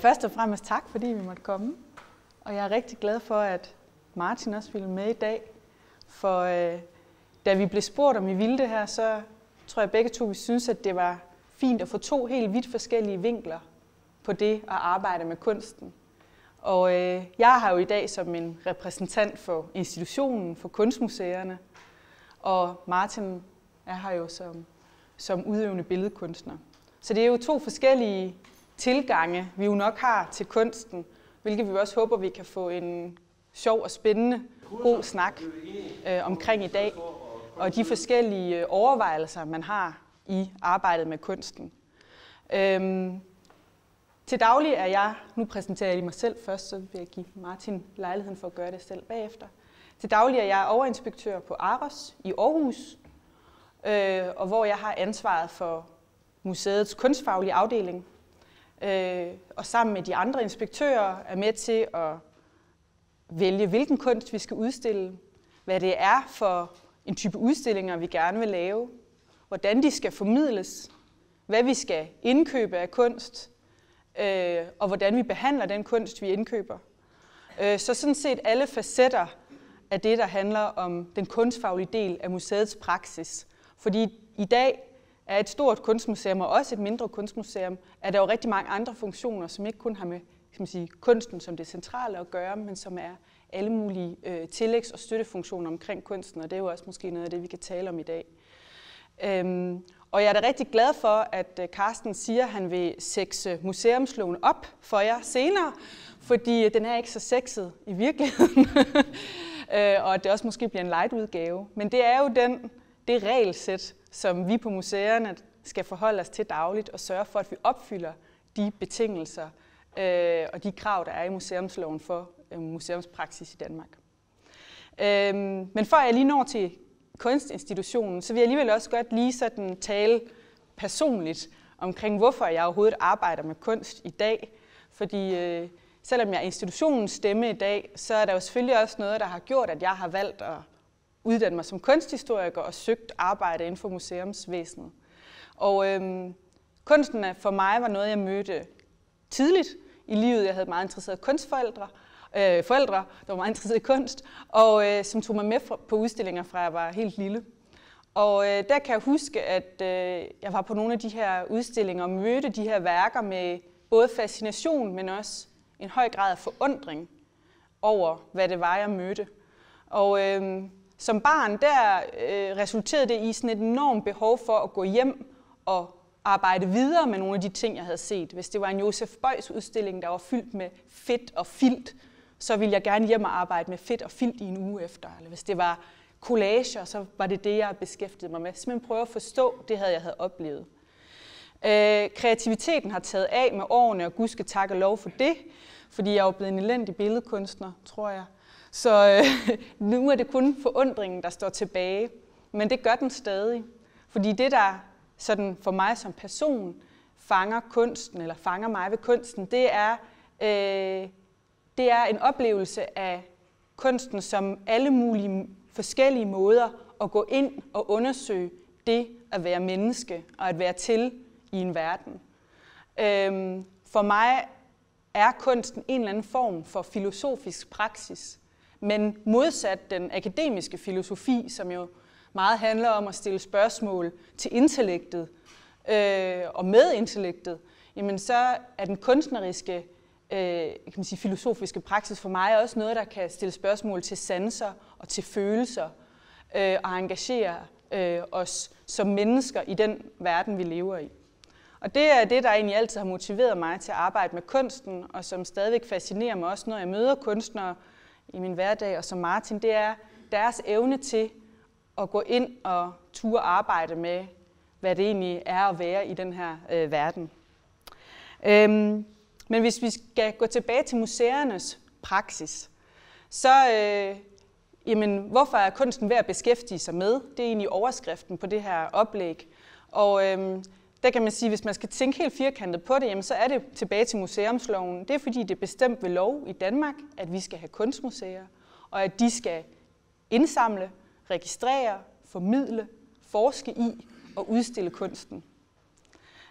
Først og fremmest tak, fordi vi måtte komme. Og jeg er rigtig glad for, at Martin også ville med i dag. For da vi blev spurgt, om vi ville det her, så tror jeg begge to, vi synes, at det var fint at få to helt vidt forskellige vinkler på det at arbejde med kunsten. Og jeg har jo i dag som en repræsentant for institutionen, for kunstmuseerne, og Martin er her jo som udøvende billedkunstner. Så det er jo to forskellige tilgange, vi jo nok har til kunsten, hvilket vi også håber, vi kan få en sjov og spændende, god snak omkring i dag, og de forskellige overvejelser, man har i arbejdet med kunsten. Til daglig er jeg, nu præsenterer jeg lige mig selv først, så vil jeg give Martin lejligheden for at gøre det selv bagefter. Til daglig er jeg overinspektør på AROS i Aarhus, og hvor jeg har ansvaret for museets kunstfaglige afdeling. Og sammen med de andre inspektører er med til at vælge, hvilken kunst vi skal udstille, hvad det er for en type udstillinger, vi gerne vil lave, hvordan de skal formidles, hvad vi skal indkøbe af kunst, og hvordan vi behandler den kunst, vi indkøber. Så sådan set alle facetter af det, der handler om den kunstfaglige del af museets praksis. Fordi i dag er et stort kunstmuseum og også et mindre kunstmuseum, er der jo rigtig mange andre funktioner, som ikke kun har med kunsten som det centrale at gøre, men som er alle mulige tillægs- og støttefunktioner omkring kunsten, og det er jo også måske noget af det, vi kan tale om i dag. Og jeg er da rigtig glad for, at Carsten siger, at han vil sexe museumsloven op for jer senere, fordi den er ikke så sexet i virkeligheden, og at det også måske bliver en light-udgave. Men det er jo det regelsæt, som vi på museerne skal forholde os til dagligt og sørge for, at vi opfylder de betingelser og de krav, der er i museumsloven for museumspraksis i Danmark. Men før jeg lige når til kunstinstitutionen, så vil jeg alligevel også godt lige sådan tale personligt omkring, hvorfor jeg overhovedet arbejder med kunst i dag. Fordi selvom jeg er institutionens stemme i dag, så er der jo selvfølgelig også noget, der har gjort, at jeg har valgt at uddanne mig som kunsthistoriker og søgt arbejde inden for museumsvæsenet. Og kunsten for mig var noget, jeg mødte tidligt i livet. Jeg havde meget interesserede kunstforældre, der var meget interesserede i kunst, og som tog mig med på udstillinger fra jeg var helt lille. Og der kan jeg huske, at jeg var på nogle af de her udstillinger og mødte de her værker med både fascination, men også en høj grad af forundring over, hvad det var, jeg mødte. Og som barn, der resulterede det i sådan et enormt behov for at gå hjem og arbejde videre med nogle af de ting, jeg havde set. Hvis det var en Josef Beuys udstilling, der var fyldt med fedt og filt, så ville jeg gerne hjem og arbejde med fedt og filt i en uge efter. Eller hvis det var collager, så var det det, jeg beskæftigede mig med. Simpelthen prøve at forstå det, jeg havde oplevet. Kreativiteten har taget af med årene, og Gud skal takke og lov for det, fordi jeg er jo blevet en elendig billedkunstner, tror jeg. Så nu er det kun forundringen, der står tilbage. Men det gør den stadig. Fordi det, der sådan for mig som person fanger kunsten, eller fanger mig ved kunsten, det er en oplevelse af kunsten som alle mulige forskellige måder at gå ind og undersøge det at være menneske og at være til i en verden. For mig er kunsten en eller anden form for filosofisk praksis, men modsat den akademiske filosofi, som jo meget handler om at stille spørgsmål til intellektet og med intellektet, jamen så er den kunstneriske filosofiske praksis for mig også noget, der kan stille spørgsmål til sanser og til følelser og engagere os som mennesker i den verden, vi lever i. Og det er det, der egentlig altid har motiveret mig til at arbejde med kunsten, og som stadigvæk fascinerer mig også, når jeg møder kunstnere i min hverdag, og som Martin, det er deres evne til at gå ind og turde arbejde med, hvad det egentlig er at være i den her verden. Men hvis vi skal gå tilbage til museernes praksis, så hvorfor er kunsten værd at beskæftige sig med? Det er egentlig overskriften på det her oplæg. Og der kan man sige, hvis man skal tænke helt firkantet på det, jamen, så er det tilbage til museumsloven. Det er fordi, det er bestemt ved lov i Danmark, at vi skal have kunstmuseer, og at de skal indsamle, registrere, formidle, forske i og udstille kunsten.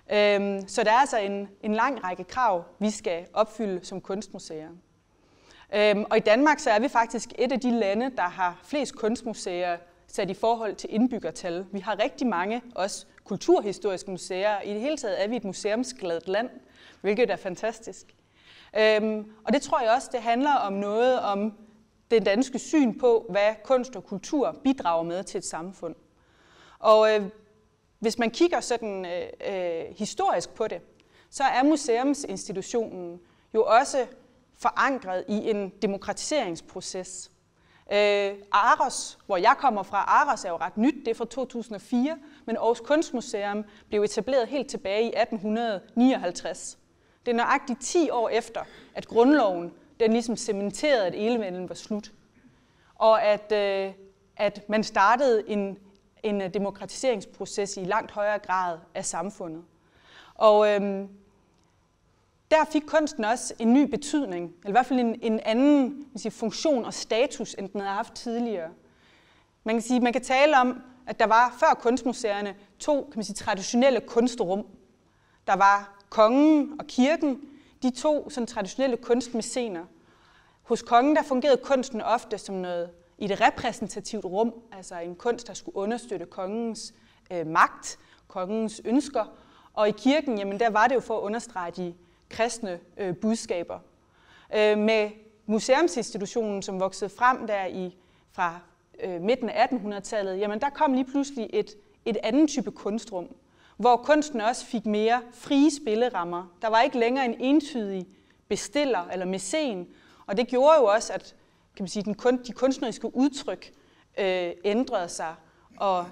Så der er altså en lang række krav, vi skal opfylde som kunstmuseer. Og i Danmark så er vi faktisk et af de lande, der har flest kunstmuseer sat i forhold til indbyggertal. Vi har rigtig mange, også kulturhistoriske museer. I det hele taget er vi et museumsgladt land, hvilket er fantastisk. Og det tror jeg også, det handler om noget om det danske syn på, hvad kunst og kultur bidrager med til et samfund. Og hvis man kigger sådan historisk på det, så er museumsinstitutionen jo også forankret i en demokratiseringsproces. Aros, hvor jeg kommer fra, Aros er jo ret nyt, det er fra 2004, men Aarhus Kunstmuseum blev etableret helt tilbage i 1859. Det er nøjagtigt 10 år efter, at grundloven den ligesom cementerede, at enevælden var slut. Og at man startede en demokratiseringsproces i langt højere grad af samfundet. Og der fik kunsten også en ny betydning, eller i hvert fald en anden funktion og status, end den havde haft tidligere. Man kan tale om, at der var før kunstmuseerne to traditionelle kunstrum. Der var kongen og kirken, de to sådan traditionelle kunstmæscener. Hos kongen der fungerede kunsten ofte som noget i et repræsentativt rum, altså en kunst, der skulle understøtte kongens magt, kongens ønsker. Og i kirken, jamen der var det jo for at understrege de kristne budskaber. Med museumsinstitutionen, som voksede frem der fra midten af 1800-tallet, jamen der kom lige pludselig et andet type kunstrum, hvor kunsten også fik mere frie spillerammer. Der var ikke længere en entydig bestiller eller mæcen, og det gjorde jo også, at de kunstneriske udtryk ændrede sig og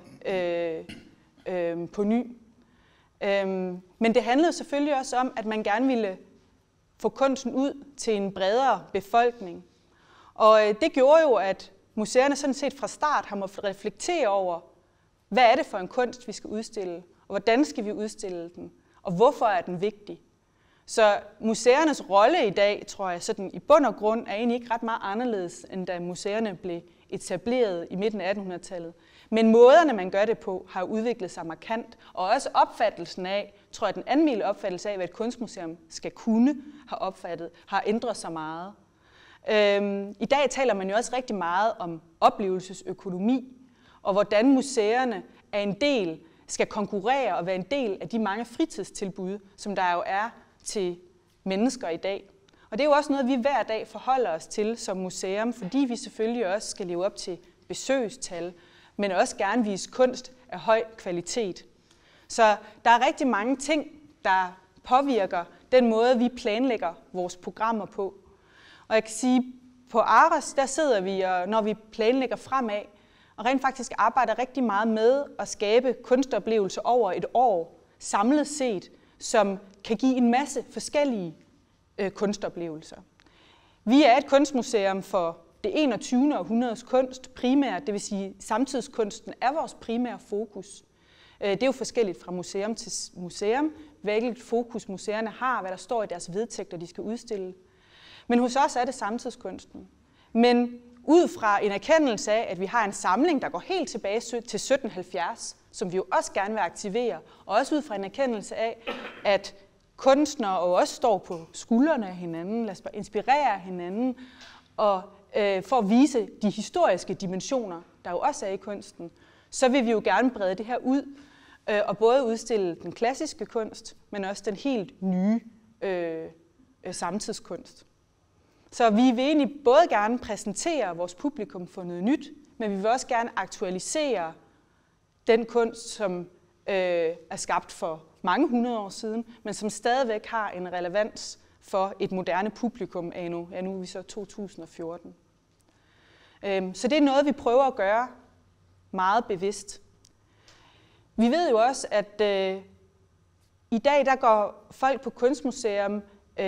på ny. Men det handlede selvfølgelig også om, at man gerne ville få kunsten ud til en bredere befolkning. Og det gjorde jo, at museerne sådan set fra start har måttet reflektere over, hvad er det for en kunst, vi skal udstille, og hvordan skal vi udstille den, og hvorfor er den vigtig. Så museernes rolle i dag, tror jeg, sådan i bund og grund er egentlig ikke ret meget anderledes, end da museerne blev etableret i midten af 1800-tallet. Men måderne, man gør det på, har udviklet sig markant, og også opfattelsen af, tror jeg, den almindelige opfattelse af, hvad et kunstmuseum skal kunne, har ændret sig meget. I dag taler man jo også rigtig meget om oplevelsesøkonomi, og hvordan museerne skal konkurrere og være en del af de mange fritidstilbud, som der jo er til mennesker i dag. Og det er jo også noget, vi hver dag forholder os til som museum, fordi vi selvfølgelig også skal leve op til besøgstal, men også gerne vise kunst af høj kvalitet. Så der er rigtig mange ting, der påvirker den måde, vi planlægger vores programmer på. Og jeg kan sige, på Aros, der sidder vi, og når vi planlægger fremad, og rent faktisk arbejder rigtig meget med at skabe kunstoplevelser over et år, samlet set, som kan give en masse forskellige kunstoplevelser. Vi er et kunstmuseum for det 21. århundredes kunst primært, det vil sige samtidskunsten er vores primære fokus. Det er jo forskelligt fra museum til museum, hvilket fokus museerne har, hvad der står i deres vedtægter, de skal udstille. Men hos os er det samtidskunsten. Men ud fra en erkendelse af, at vi har en samling, der går helt tilbage til 1770, som vi jo også gerne vil aktivere, og også ud fra en erkendelse af, at kunstnere også står på skuldrene af hinanden, lad os bare inspirere hinanden, og for at vise de historiske dimensioner, der jo også er i kunsten, så vil vi jo gerne brede det her ud, og både udstille den klassiske kunst, men også den helt nye samtidskunst. Så vi vil egentlig både gerne præsentere vores publikum for noget nyt, men vi vil også gerne aktualisere den kunst, som er skabt for mange 100 år siden, men som stadigvæk har en relevans for et moderne publikum af nu. Ja, nu er vi så 2014. Så det er noget, vi prøver at gøre meget bevidst. Vi ved jo også, at i dag der går folk på kunstmuseum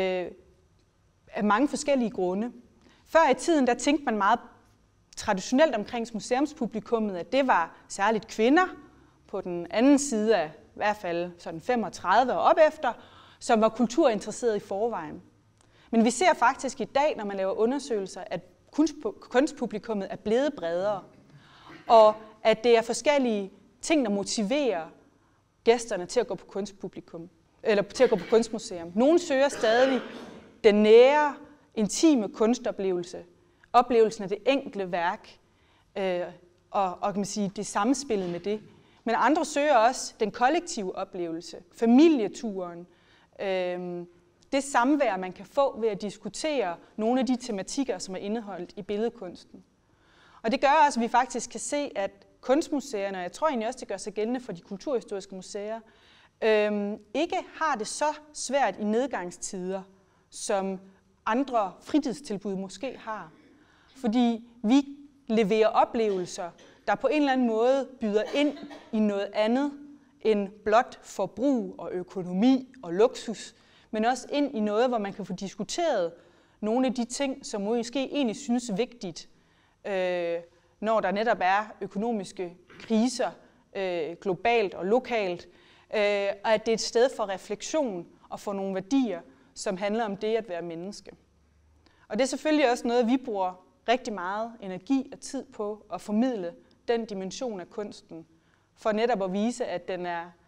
af mange forskellige grunde. Før i tiden der tænkte man meget traditionelt omkring museumspublikummet, at det var særligt kvinder på den anden side af i hvert fald sådan 35 og op efter, som var kulturinteresserede i forvejen. Men vi ser faktisk i dag, når man laver undersøgelser, at kunstpublikummet er blevet bredere, og at det er forskellige ting, der motiverer gæsterne til at gå på kunstpublikum. eller til at gå på kunstmuseum. Nogle søger stadig den nære, intime kunstoplevelse, oplevelsen af det enkelte værk, og kan man sige, det samspillet med det. Men andre søger også den kollektive oplevelse, familieturen, det samvær, man kan få ved at diskutere nogle af de tematikker, som er indeholdt i billedkunsten. Og det gør også, at vi faktisk kan se, at kunstmuseerne, og jeg tror egentlig også, det gør sig gældende for de kulturhistoriske museer, ikke har det så svært i nedgangstider, som andre fritidstilbud måske har. Fordi vi leverer oplevelser, der på en eller anden måde byder ind i noget andet end blot forbrug og økonomi og luksus, men også ind i noget, hvor man kan få diskuteret nogle af de ting, som måske egentlig synes vigtigt, når der netop er økonomiske kriser globalt og lokalt, og at det er et sted for refleksion og for nogle værdier, som handler om det at være menneske. Og det er selvfølgelig også noget, vi bruger rigtig meget energi og tid på at formidle den dimension af kunsten, for netop at vise, at den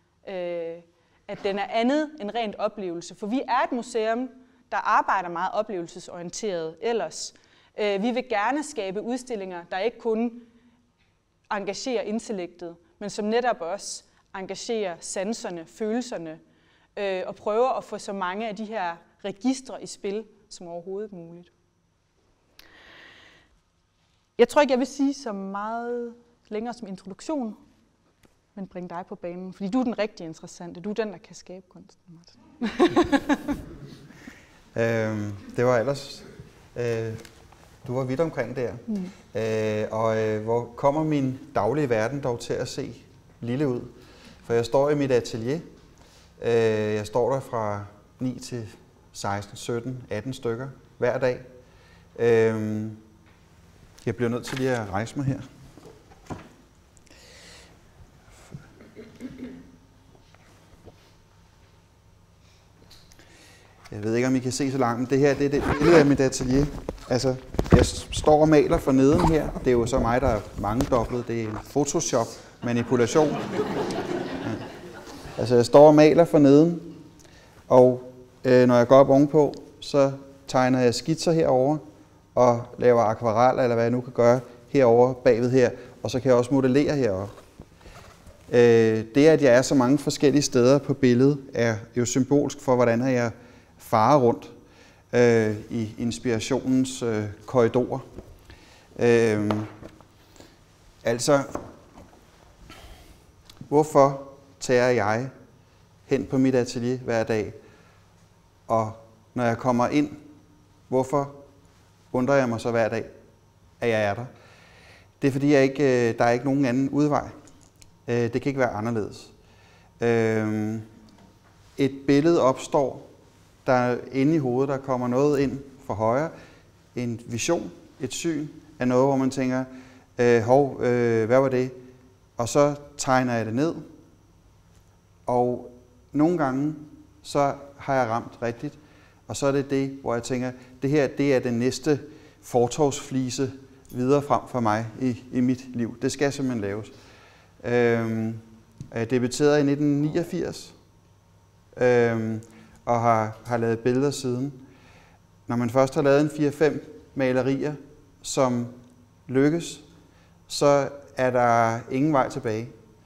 er andet end rent oplevelse. For vi er et museum, der arbejder meget oplevelsesorienteret ellers. Vi vil gerne skabe udstillinger, der ikke kun engagerer intellektet, men som netop også engagerer sanserne, følelserne, og prøver at få så mange af de her registre i spil som overhovedet muligt. Jeg tror ikke, jeg vil sige så meget længere som introduktion, men bring dig på banen, fordi du er den rigtig interessante. Du er den, der kan skabe kunsten, Martin. Det var ellers... Du var vidt omkring der. Hvor kommer min daglige verden dog til at se lille ud? For jeg står i mit atelier. Jeg står der fra 9 til 16, 17, 18 stykker hver dag. Jeg bliver nødt til lige at rejse mig her. Jeg ved ikke, om I kan se så langt, men det her det er det billede af mit atelier. Altså, jeg står og maler for neden her. Det er jo så mig, der er mangedoblet. Det er en Photoshop-manipulation. Ja. Altså, jeg står og maler for neden, og når jeg går op ovenpå, så tegner jeg skitser herover og laver akvareller, eller hvad jeg nu kan gøre herover bagved her, og så kan jeg også modellere herover. Det, at jeg er så mange forskellige steder på billedet, er jo symbolsk for, hvordan jeg farer rundt i inspirationens korridorer. Altså, hvorfor tager jeg hen på mit atelier hver dag, og når jeg kommer ind, hvorfor undrer jeg mig så hver dag, at jeg er der? Det er fordi, der er ikke nogen anden udvej. Det kan ikke være anderledes. Et billede opstår, der inde i hovedet, der kommer noget ind fra højre, en vision, et syn af noget, hvor man tænker, hvad var det? Og så tegner jeg det ned, og nogle gange, så har jeg ramt rigtigt, og så er det det, hvor jeg tænker, det her, det er den næste fortovsflise videre frem for mig i mit liv. Det skal simpelthen laves. Jeg debuterede i 1989, og har lavet billeder siden. Når man først har lavet en 4-5 malerier, som lykkes, så er der ingen vej tilbage.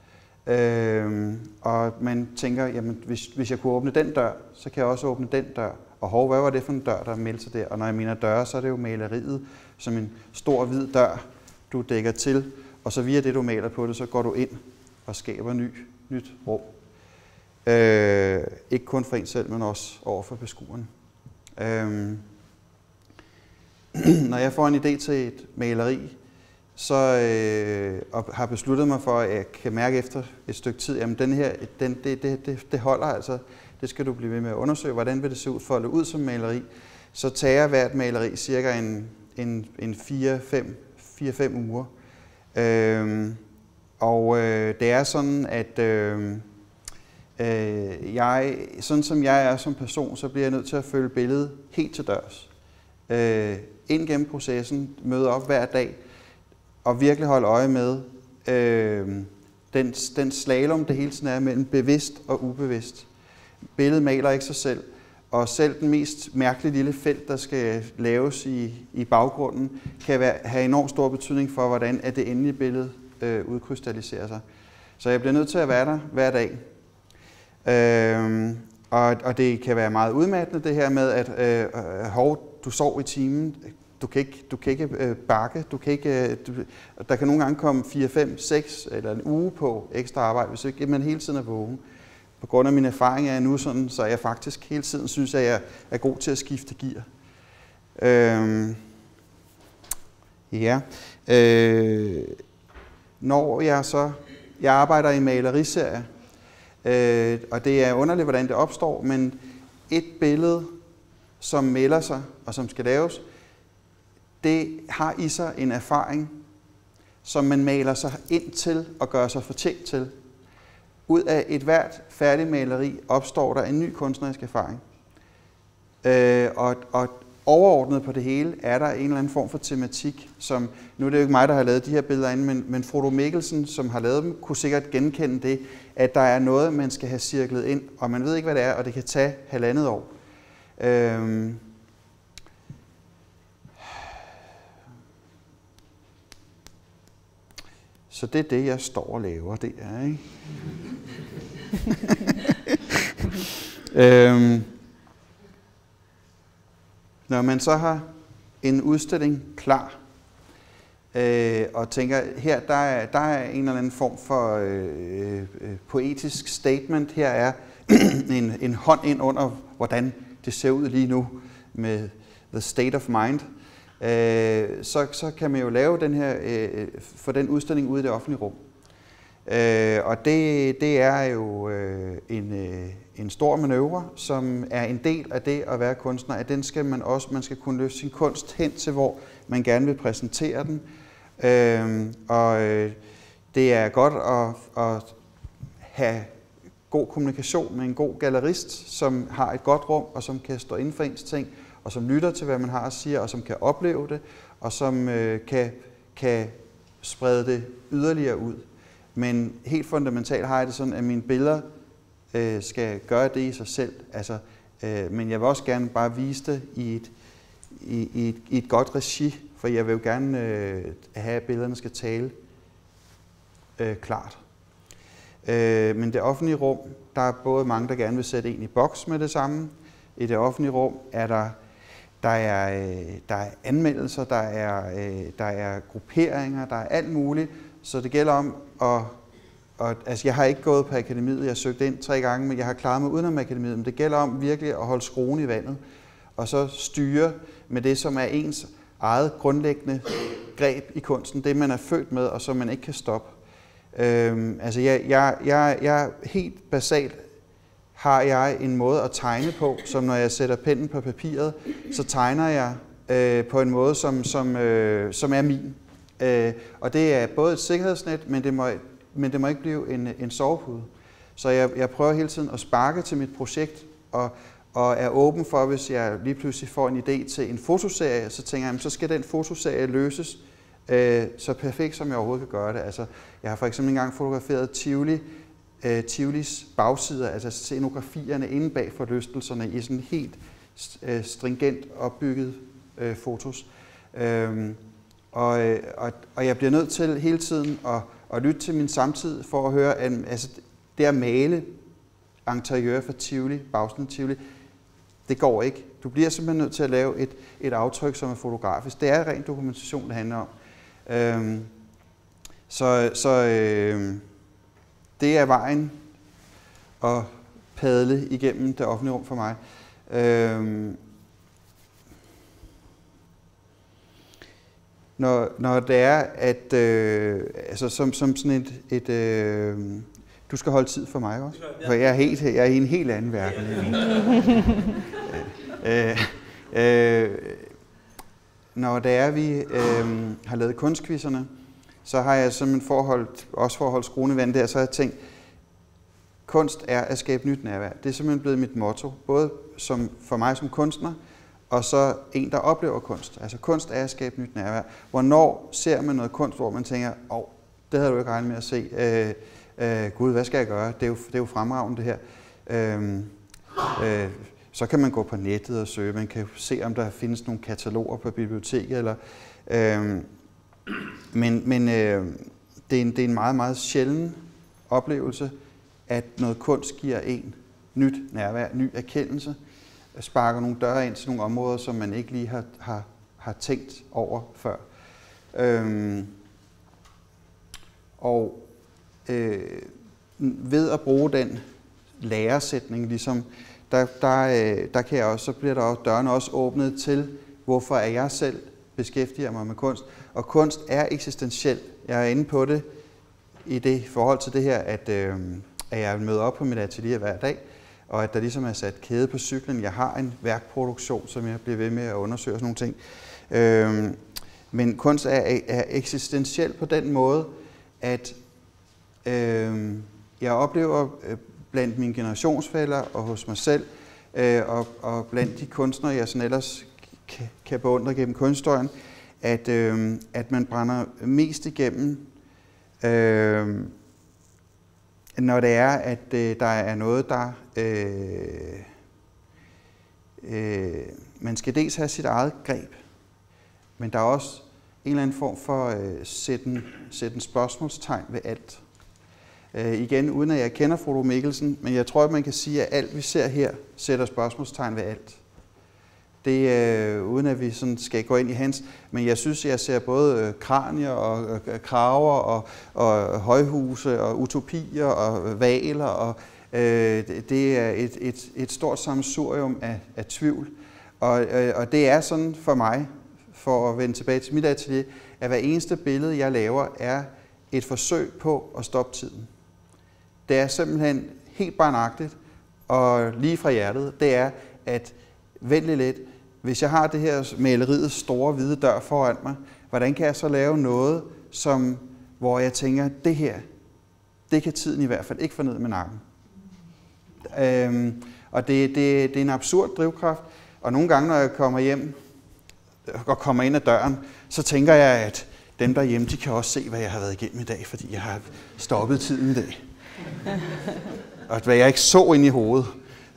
Og man tænker, jamen, hvis jeg kunne åbne den dør, så kan jeg også åbne den dør. Og hvad var det for en dør, der meldte sig der? Og når jeg mener døre, så er det jo maleriet som en stor hvid dør, du dækker til. Og så via det, du maler på det, så går du ind og skaber nyt rum. Ikke kun for en selv, men også over for beskueren. Når jeg får en idé til et maleri, så og har besluttet mig for, at jeg kan mærke efter et stykke tid, jamen det holder altså, det skal du blive ved med at undersøge, hvordan vil det se ud, folde ud som maleri. Så tager hvert maleri cirka en 4-5 uger. Det er sådan, at sådan som jeg er som person, så bliver jeg nødt til at følge billedet helt til dørs. Ind gennem processen, møde op hver dag, og virkelig holde øje med den slalom, det hele tiden er mellem bevidst og ubevidst. Billedet maler ikke sig selv, og selv den mest mærkelige lille felt, der skal laves i baggrunden, kan have enormt stor betydning for, hvordan at det endelige billede udkrystalliserer sig. Så jeg bliver nødt til at være der hver dag. Og det kan være meget udmattende, det her med, at du sov i timen, du kan ikke bakke, der kan nogle gange komme 4, 5, 6 eller en uge på ekstra arbejde, hvis ikke man hele tiden er vågen. På grund af min erfaring er jeg nu sådan, så jeg faktisk hele tiden synes, at jeg er god til at skifte gear. Når jeg arbejder i maleriserie, og det er underligt, hvordan det opstår, men et billede, som melder sig og som skal laves, det har i sig en erfaring, som man maler sig ind til og gør sig fortjent til. Ud af et hvert færdigt maleri opstår der en ny kunstnerisk erfaring. Og overordnet på det hele er der en eller anden form for tematik, som, nu er det jo ikke mig, der har lavet de her billeder inde, men Frodo Mikkelsen, som har lavet dem, kunne sikkert genkende det, at der er noget, man skal have cirklet ind, og man ved ikke, hvad det er, og det kan tage 1,5 år. Så det er det, jeg står og laver, det er, ikke? Når man så har en udstilling klar, og tænker, her der er en eller anden form for poetisk statement, her er en hånd ind under, hvordan det ser ud lige nu med the state of mind, så kan man jo lave den her, få den udstilling ud i det offentlige rum. Og det er jo en stor manøvre, som er en del af det at være kunstner, at den skal man skal kunne løfte sin kunst hen til, hvor man gerne vil præsentere den. Det er godt at have god kommunikation med en god gallerist, som har et godt rum, og som kan stå inden for ens ting, og som lytter til, hvad man har at sige, og som kan opleve det, og som kan sprede det yderligere ud. Men helt fundamentalt har jeg det sådan, at mine billeder skal gøre det i sig selv. Altså, men jeg vil også gerne bare vise det i et godt regi, for jeg vil jo gerne have, at billederne skal tale klart. Men det offentlige rum, der er både mange, der gerne vil sætte en i boks med det samme. I det offentlige rum er der er anmeldelser, der er grupperinger, der er alt muligt. Så det gælder om altså jeg har ikke gået på akademiet, jeg har søgt ind 3 gange, men jeg har klaret mig udenom akademiet. Men det gælder om virkelig at holde skruen i vandet, og så styre med det, som er ens eget grundlæggende greb i kunsten, det man er født med, og som man ikke kan stoppe. Altså jeg helt basalt har jeg en måde at tegne på, som når jeg sætter pennen på papiret, så tegner jeg på en måde, som er min. Og det er både et sikkerhedsnet, men det må ikke blive en sovepude. Så jeg prøver hele tiden at sparke til mit projekt, og er åben for, hvis jeg lige pludselig får en idé til en fotoserie, så tænker jeg, så skal den fotoserie løses så perfekt, som jeg overhovedet kan gøre det. Altså, jeg har for eksempel engang fotograferet Tivolis bagsider, altså scenografierne inde bag forlystelserne i sådan helt stringent opbygget fotos. Og jeg bliver nødt til hele tiden at lytte til min samtid for at høre, at altså, det at male interiør for Tivoli, bagsiden af Tivoli, det går ikke. Du bliver simpelthen nødt til at lave et aftryk, som er fotografisk. Det er ren dokumentation, det handler om. Det er vejen at padle igennem det offentlige rum for mig. Når det er, at altså som sådan du skal holde tid for mig også, for jeg er i en helt anden verden. Når det er, vi har lavet kunstkvizerne, så har jeg simpelthen for at holde skruen i vand der, så har jeg tænkt, kunst er at skabe nyt nærvær. Det er simpelthen blevet mit motto, både for mig som kunstner, og så en, der oplever kunst. Altså kunst er at skabe nyt nærvær. Hvornår ser man noget kunst, hvor man tænker, det havde du ikke regnet med at se. Gud, hvad skal jeg gøre? Det er jo fremragende det her. Så kan man gå på nettet og søge. Man kan se, om der findes nogle kataloger på biblioteket. Eller, men det er en meget, meget sjælden oplevelse, at noget kunst giver en nyt nærvær, ny erkendelse, sparker nogle døre ind til nogle områder, som man ikke lige har tænkt over før. Ved at bruge den læresætning, ligesom, der kan jeg også, så bliver der også, dørene også åbnet til, hvorfor er jeg selv beskæftiger mig med kunst. Og kunst er eksistentiel. Jeg er inde på det i det forhold til det her, at jeg møder op på mit atelier hver dag, og at der ligesom er sat kæde på cyklen. Jeg har en værkproduktion, som jeg bliver ved med at undersøge og sådan nogle ting. Men kunst er eksistentiel på den måde, at jeg oplever blandt mine generationsfæller og hos mig selv, og blandt de kunstnere, jeg sådan ellers kan beundre gennem kunsthistorien, at man brænder mest igennem, når det er, at der er noget, der... man skal dels have sit eget greb, men der er også en eller anden form for sætte en spørgsmålstegn ved alt. Igen, uden at jeg kender Frodo Mikkelsen, men jeg tror, at man kan sige, at alt vi ser her, sætter spørgsmålstegn ved alt. Det er uden at vi sådan skal gå ind i hans, men jeg synes, jeg ser både kranier og kraver og højhuse og utopier og valer, og det er et stort sammensurium af tvivl. Og det er sådan for mig, for at vende tilbage til mit atelier, at hver eneste billede, jeg laver, er et forsøg på at stoppe tiden. Det er simpelthen helt barnagtigt og lige fra hjertet, det er at vent lidt. Hvis jeg har det her maleriets store hvide dør foran mig, hvordan kan jeg så lave noget, hvor jeg tænker, det her, det kan tiden i hvert fald ikke få ned med nakken. Og det er en absurd drivkraft, og nogle gange, når jeg kommer hjem og kommer ind ad døren, så tænker jeg, at dem derhjemme, de kan også se, hvad jeg har været igennem i dag, fordi jeg har stoppet tiden i dag. Og hvad jeg ikke så ind i hovedet.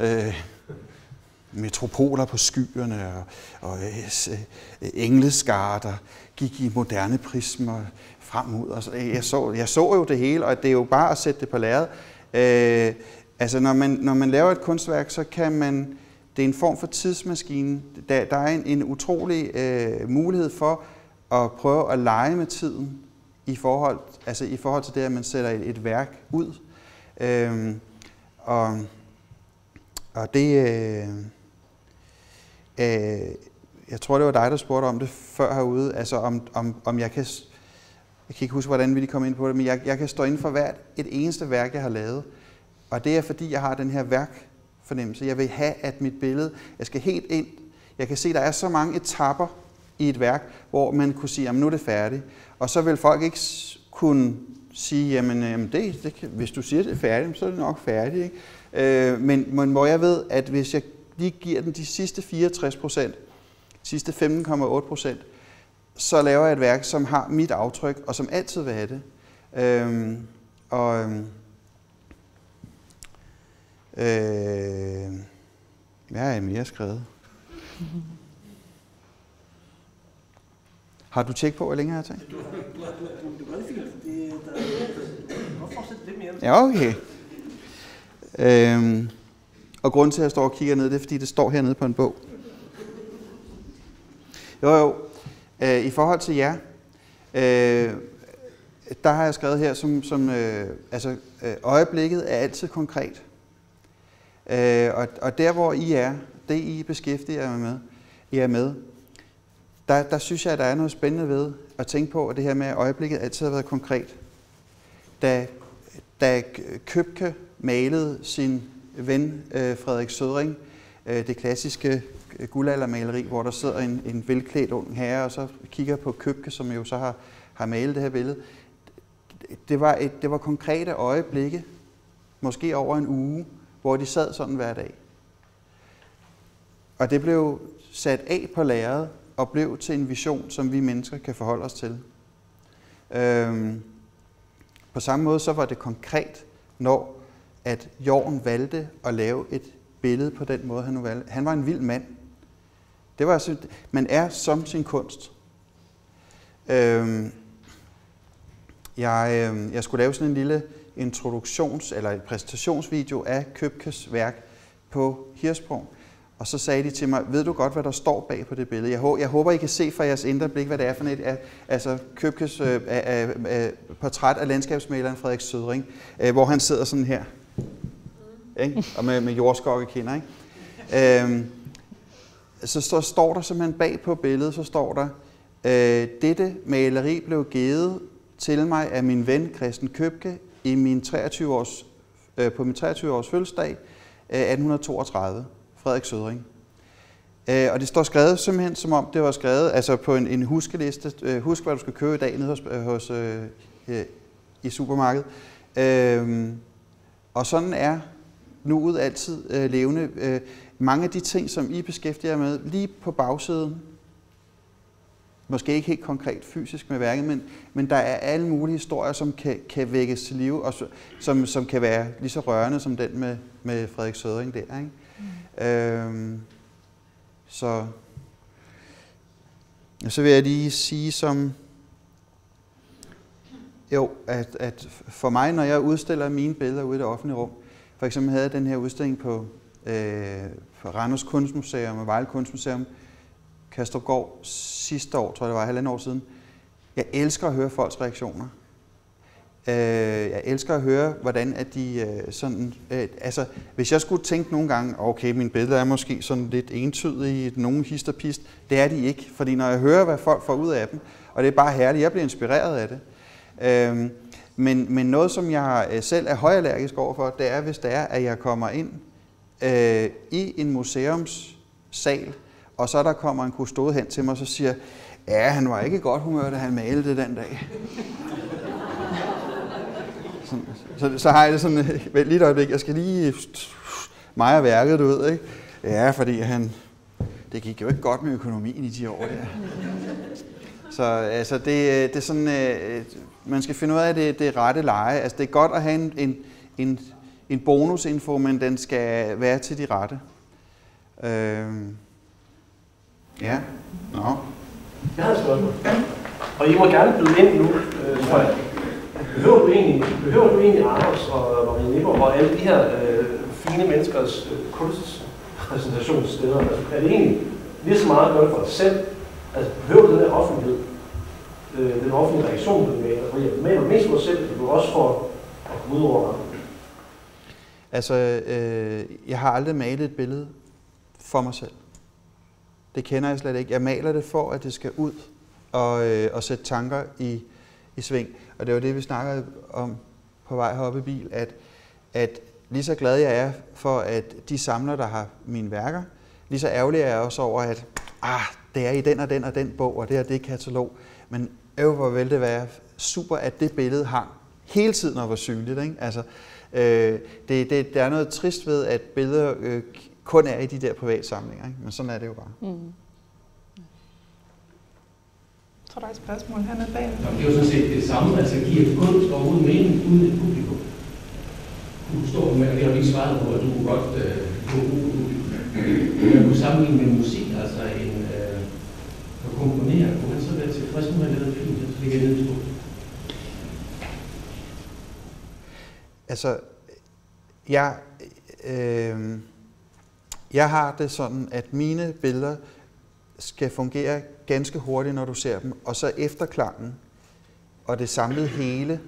Metropoler på skyerne og engleskare, der gik i moderne prismer frem ud. Og jeg så jo det hele, og det er jo bare at sætte det på lærred. Altså når man laver et kunstværk, så kan man, det er en form for tidsmaskine. Der er en utrolig mulighed for at prøve at lege med tiden i forhold til det, at man sætter et værk ud. Og det... jeg tror, det var dig, der spurgte om det før herude, altså om jeg kan ikke huske, hvordan vi kom ind på det, men jeg kan stå inden for et eneste værk, jeg har lavet. Og det er, fordi jeg har den her værkfornemmelse. Jeg vil have, at mit billede, jeg skal helt ind. Jeg kan se, at der er så mange etapper i et værk, hvor man kunne sige, at nu er det færdigt. Og så vil folk ikke kunne sige, jamen hvis du siger, at det er færdigt, så er det nok færdigt. Ikke? Men hvor jeg ved, at hvis jeg lige giver den de sidste 64%, de sidste 15,8%, så laver jeg et værk, som har mit aftryk, og som altid vil have det. Hvad er mere skrevet? Har du tjekket på, hvor længe jeg har taget? Det er meget fint. Der kan fortsætte lidt mere. Ja, okay. Og grunden til, at jeg står og kigger ned, det er, fordi det står hernede på en bog. Jo. I forhold til jer, der har jeg skrevet her, øjeblikket er altid konkret. Og der, hvor I er, det I beskæftiger jer med, der synes jeg, at der er noget spændende ved at tænke på, at det her med, at øjeblikket altid har været konkret. Da Købke malede sin ven Frederik Sødring, det klassiske guldaldermaleri, hvor der sidder en velklædt ung herre, og så kigger på Købke, som jo så har malet det her billede. Det var konkrete øjeblikke, måske over en uge, hvor de sad sådan hver dag. Og det blev sat af på lærredet og blev til en vision, som vi mennesker kan forholde os til. På samme måde så var det konkret, når at Jorn valgte at lave et billede på den måde, han nu valgte. Han var en vild mand. Det var altså, man er som sin kunst. Jeg skulle lave sådan en lille eller en præsentationsvideo af Købkes værk på Hirschsprung. Og så sagde de til mig, ved du godt, hvad der står bag på det billede? Jeg håber, I kan se fra jeres indre blik, hvad det er for et. Altså Købkes portræt af landskabsmaleren Frederik Sødring, hvor han sidder sådan her. Ikke? Og med jordskokkekinder. Ikke? Så står der simpelthen bag på billedet, så står der, dette maleri blev givet til mig af min ven Christen Købke i på min 23-års fødselsdag 1832. Frederik Sødring. Og det står skrevet simpelthen, som om det var skrevet altså på en huskeliste. Husk, hvad du skal købe i dag nede i supermarkedet. Og sådan er nuet altid levende. Mange af de ting, som I beskæftiger jer med, lige på bagsiden, måske ikke helt konkret fysisk med værket, men der er alle mulige historier, som kan vækkes til live, og som kan være lige så rørende som den med Frederik Sødring der, ikke? Så vil jeg lige sige at for mig, når jeg udstiller mine billeder ude i det offentlige rum, for eksempel havde jeg den her udstilling på Randers Kunstmuseum og Vejle Kunstmuseum, Kastrupgård sidste år, tror jeg det var, 1,5 år siden. Jeg elsker at høre folks reaktioner. Jeg elsker at høre, hvordan at de altså, hvis jeg skulle tænke nogle gange, okay, mine billeder er måske sådan lidt entydige, nogen hist og pist, det er de ikke, fordi når jeg hører, hvad folk får ud af dem, og det er bare herligt, jeg bliver inspireret af det. Men noget, som jeg selv er højallergisk overfor, det er, hvis det er, at jeg kommer ind i en museumssal, og så der kommer en kustode hen til mig og så siger, ja, han var ikke i godt humør, da han malede det den dag. Så har jeg det sådan, lige et øjeblik, jeg skal lige meje værket, du ved, ikke? Ja, fordi det gik jo ikke godt med økonomien i de år der. Så altså, det er sådan, man skal finde ud af det rette leje. Altså, det er godt at have en bonusinfo, men den skal være til de rette. Ja. Nå. Jeg har et spørgsmål. Og I må gerne byde ind nu, tror jeg. Behøver du egentlig Anders og Marie Nipper og alle de her fine menneskers kunstpræsentationssteder? Altså, er det egentlig lige så meget at gøre for dig selv? Altså, behøver du den der offentlighed? Den offentlige reaktion, du maler mest for dig selv, du også for at komme ud over dig? Altså, jeg har aldrig malet et billede for mig selv. Det kender jeg slet ikke. Jeg maler det for, at det skal ud og sætte tanker i sving. Og det var det, vi snakkede om på vej heroppe i bil, at lige så glad jeg er for, at de samler, der har mine værker, lige så ærgerlig er jeg også over, at det er i den og den og den bog, og det katalog. Men hvor ville det være super, at det billede hang hele tiden og var synligt. Ikke? Altså, der er noget trist ved, at billeder kun er i de der privatsamlinger, ikke? Men sådan er det jo bare. Jeg tror, der er et spørgsmål hernede bag. Det er jo sådan set det samme, altså giver kunst og uden mening uden et publikum. Du står med, og det har vi ikke svaret på, at du kunne godt du kunne sammenligne med musik, altså at komponere. Kunne man så være tilfreds med at lave film, så ligger det ned på? Altså, jeg har det sådan, at mine billeder skal fungere ganske hurtigt, når du ser dem, og så efterklangen og det samlede hele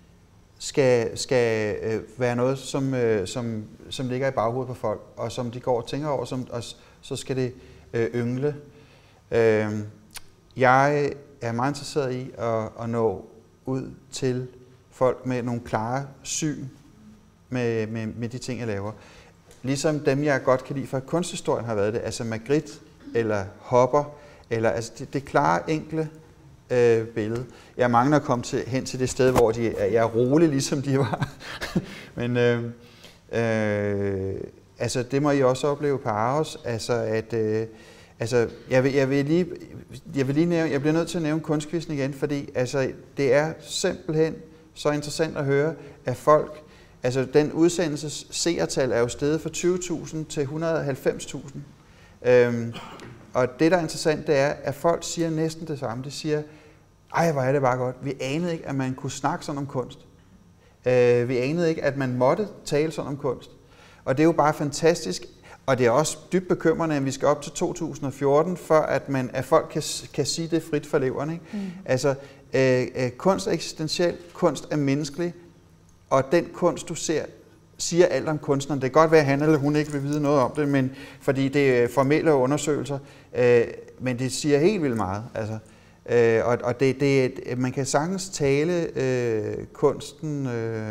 skal være noget, som ligger i baghovedet på folk, og som de går og tænker over, og så skal det yngle. Jeg er meget interesseret i at nå ud til folk med nogle klare syn med de ting, jeg laver. Ligesom dem, jeg godt kan lide fra kunsthistorien har været det, altså Magritte eller Hopper, eller altså det klare, enkle billede. Jeg mangler at komme hen til det sted, hvor jeg er rolig, ligesom de var. Men altså, det må I også opleve på Aros. Altså, jeg bliver nødt til at nævne Kunstkvisten igen, fordi altså, det er simpelthen så interessant at høre, at folk Altså den udsendelses seertal er jo steget fra 20.000 til 190.000. Og det, der er interessant, det er, at folk siger næsten det samme. De siger, ej, hvor er det bare godt. Vi anede ikke, at man kunne snakke sådan om kunst. Vi anede ikke, at man måtte tale sådan om kunst. Og det er jo bare fantastisk. Og det er også dybt bekymrende, at vi skal op til 2014, for at folk kan sige det frit for leveren. Ikke? Altså, kunst er eksistentiel, kunst er menneskelig, og den kunst, du ser, siger alt om kunstneren. Det kan godt være, at han eller hun ikke vil vide noget om det, men, fordi det er formelle undersøgelser, men det siger helt vildt meget. Altså, og man kan sagtens tale kunsten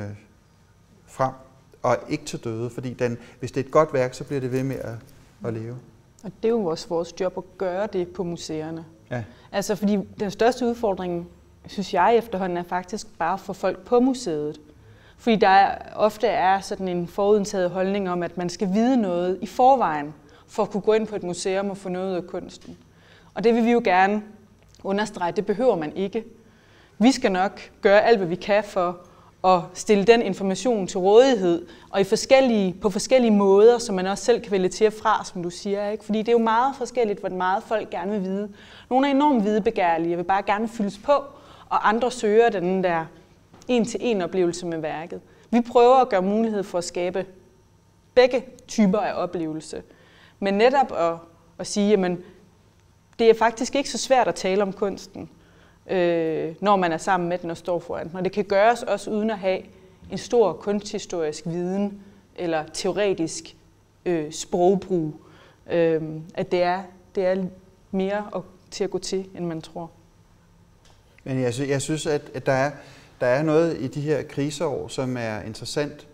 frem, og ikke til døde, fordi hvis det er et godt værk, så bliver det ved med at leve. Og det er jo også vores job at gøre det på museerne. Ja. Altså, fordi den største udfordring, synes jeg efterhånden, er faktisk bare at få folk på museet. Fordi der ofte er sådan en forudindtaget holdning om, at man skal vide noget i forvejen, for at kunne gå ind på et museum og få noget ud af kunsten. Og det vil vi jo gerne understrege, det behøver man ikke. Vi skal nok gøre alt, hvad vi kan for at stille den information til rådighed, og på forskellige måder, så man også selv kan vælge til at fra, som du siger. Ikke? Fordi det er jo meget forskelligt, hvor meget folk gerne vil vide. Nogle er enormt videbegærlige og vil bare gerne fyldes på, og andre søger den der en-til-en oplevelse med værket. Vi prøver at gøre mulighed for at skabe begge typer af oplevelse. Men netop at sige, at det er faktisk ikke så svært at tale om kunsten, når man er sammen med den og står foran den. Og det kan gøres også uden at have en stor kunsthistorisk viden eller teoretisk sprogbrug. At det er mere til at gå til, end man tror. Men jeg synes, at der er noget i de her kriseår, som er interessant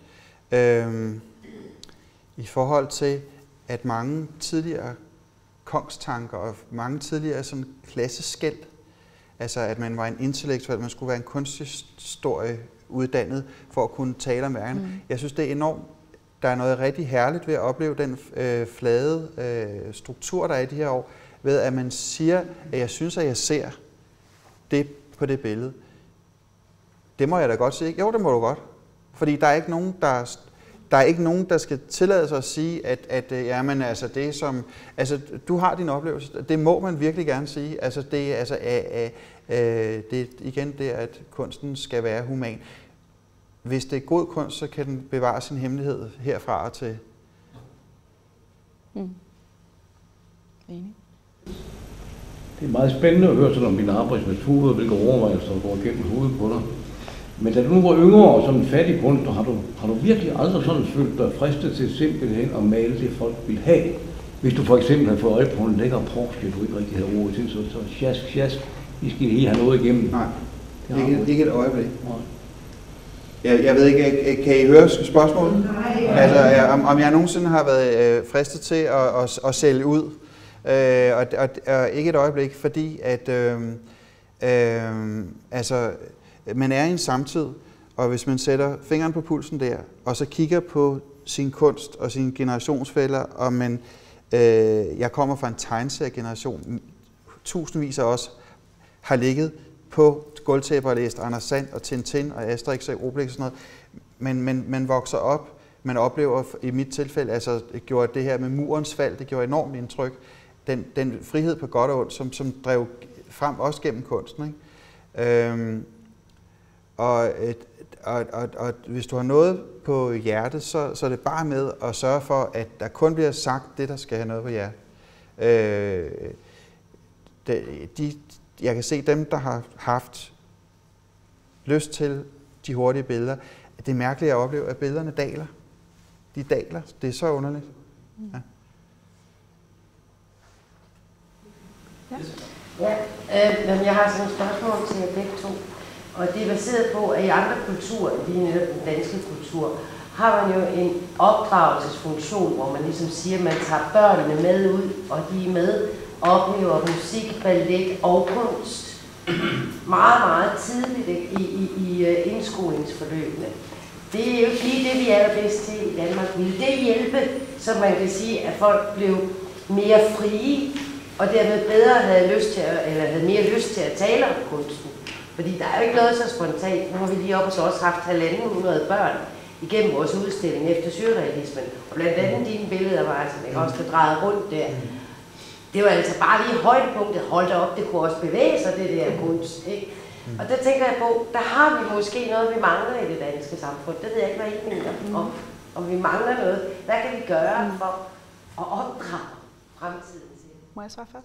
i forhold til, at mange tidligere kongstanker og mange tidligere sådan klasseskel, altså at man var en intellektuel, man skulle være en kunsthistorie uddannet for at kunne tale om værkerne. Jeg synes, det er enormt. Der er noget rigtig herligt ved at opleve den flade struktur, der er i de her år, ved at man siger, at jeg synes, at jeg ser det på det billede. Det må jeg da godt sige. Jo, det må du godt. Fordi der er ikke nogen, der skal tillade sig at sige, at jamen, altså, det som... Altså, du har din oplevelse. Det må man virkelig gerne sige. Altså, det er igen det, at kunsten skal være human. Hvis det er god kunst, så kan den bevare sin hemmelighed herfra og til... Enig. Det er meget spændende at høre sådan om din arbejdsmetode og hvilke overvejelser der går gennem hovedet på dig. Men da du nu var yngre og som en fattig kunstner, har du virkelig aldrig sådan følt dig fristet til simpelthen at male det, folk vil have? Hvis du for eksempel havde fået øje på en lækker Porsche, du ikke rigtig havde råd til, så sjask, I skal lige have noget igennem. Nej, ikke et øjeblik. Jeg ved ikke, kan I høre spørgsmålet? Nej. Altså, om jeg nogensinde har været fristet til at sælge ud, og ikke et øjeblik, fordi at altså, man er i en samtid, og hvis man sætter fingeren på pulsen der, og så kigger på sin kunst og sine generationsfæller, og jeg kommer fra en tegneseriegeneration, tusindvis af os har ligget på gulvtæpper og læst Anders Sand og Tintin og Asterix og Obelix og sådan noget, men man vokser op, man oplever i mit tilfælde, altså gjorde det her med murens fald, det gjorde enormt indtryk, den frihed på godt og ondt, som drev frem også gennem kunsten, ikke? Og hvis du har noget på hjertet, så er det bare med at sørge for, at der kun bliver sagt det, der skal have noget på hjertet. Jeg kan se dem, der har haft lyst til de hurtige billeder. Det er mærkeligt at opleve, at billederne daler. De daler. Det er så underligt. Ja. Ja, jeg har sådan et spørgsmål til jer begge to. Og det er baseret på, at i andre kulturer, lige netop den danske kultur, har man jo en opdragelsesfunktion, hvor man ligesom siger, at man tager børnene med ud, og de er med, oplever musik, ballet og kunst meget, meget tidligt i indskolingsforløbene. Det er jo ikke lige det, vi er allerbedst til i Danmark. Vil det hjælpe, så man kan sige, at folk blev mere frie, og dermed bedre havde mere lyst til at tale om kunsten? Fordi der er jo ikke noget så spontant. Nu har vi lige op og så også haft 1.500 børn igennem vores udstilling efter surrealismen. Og blandt andet dine billeder var altså også der drejede rundt der. Det var altså bare lige højdepunktet. Hold da op, det kunne også bevæge sig, det der kunst. Ikke? Og der tænker jeg på, der har vi måske noget, vi mangler i det danske samfund. Det ved jeg ikke, hvad I mener om vi mangler noget. Hvad kan vi gøre for at opdrage fremtiden til? Må jeg svare først?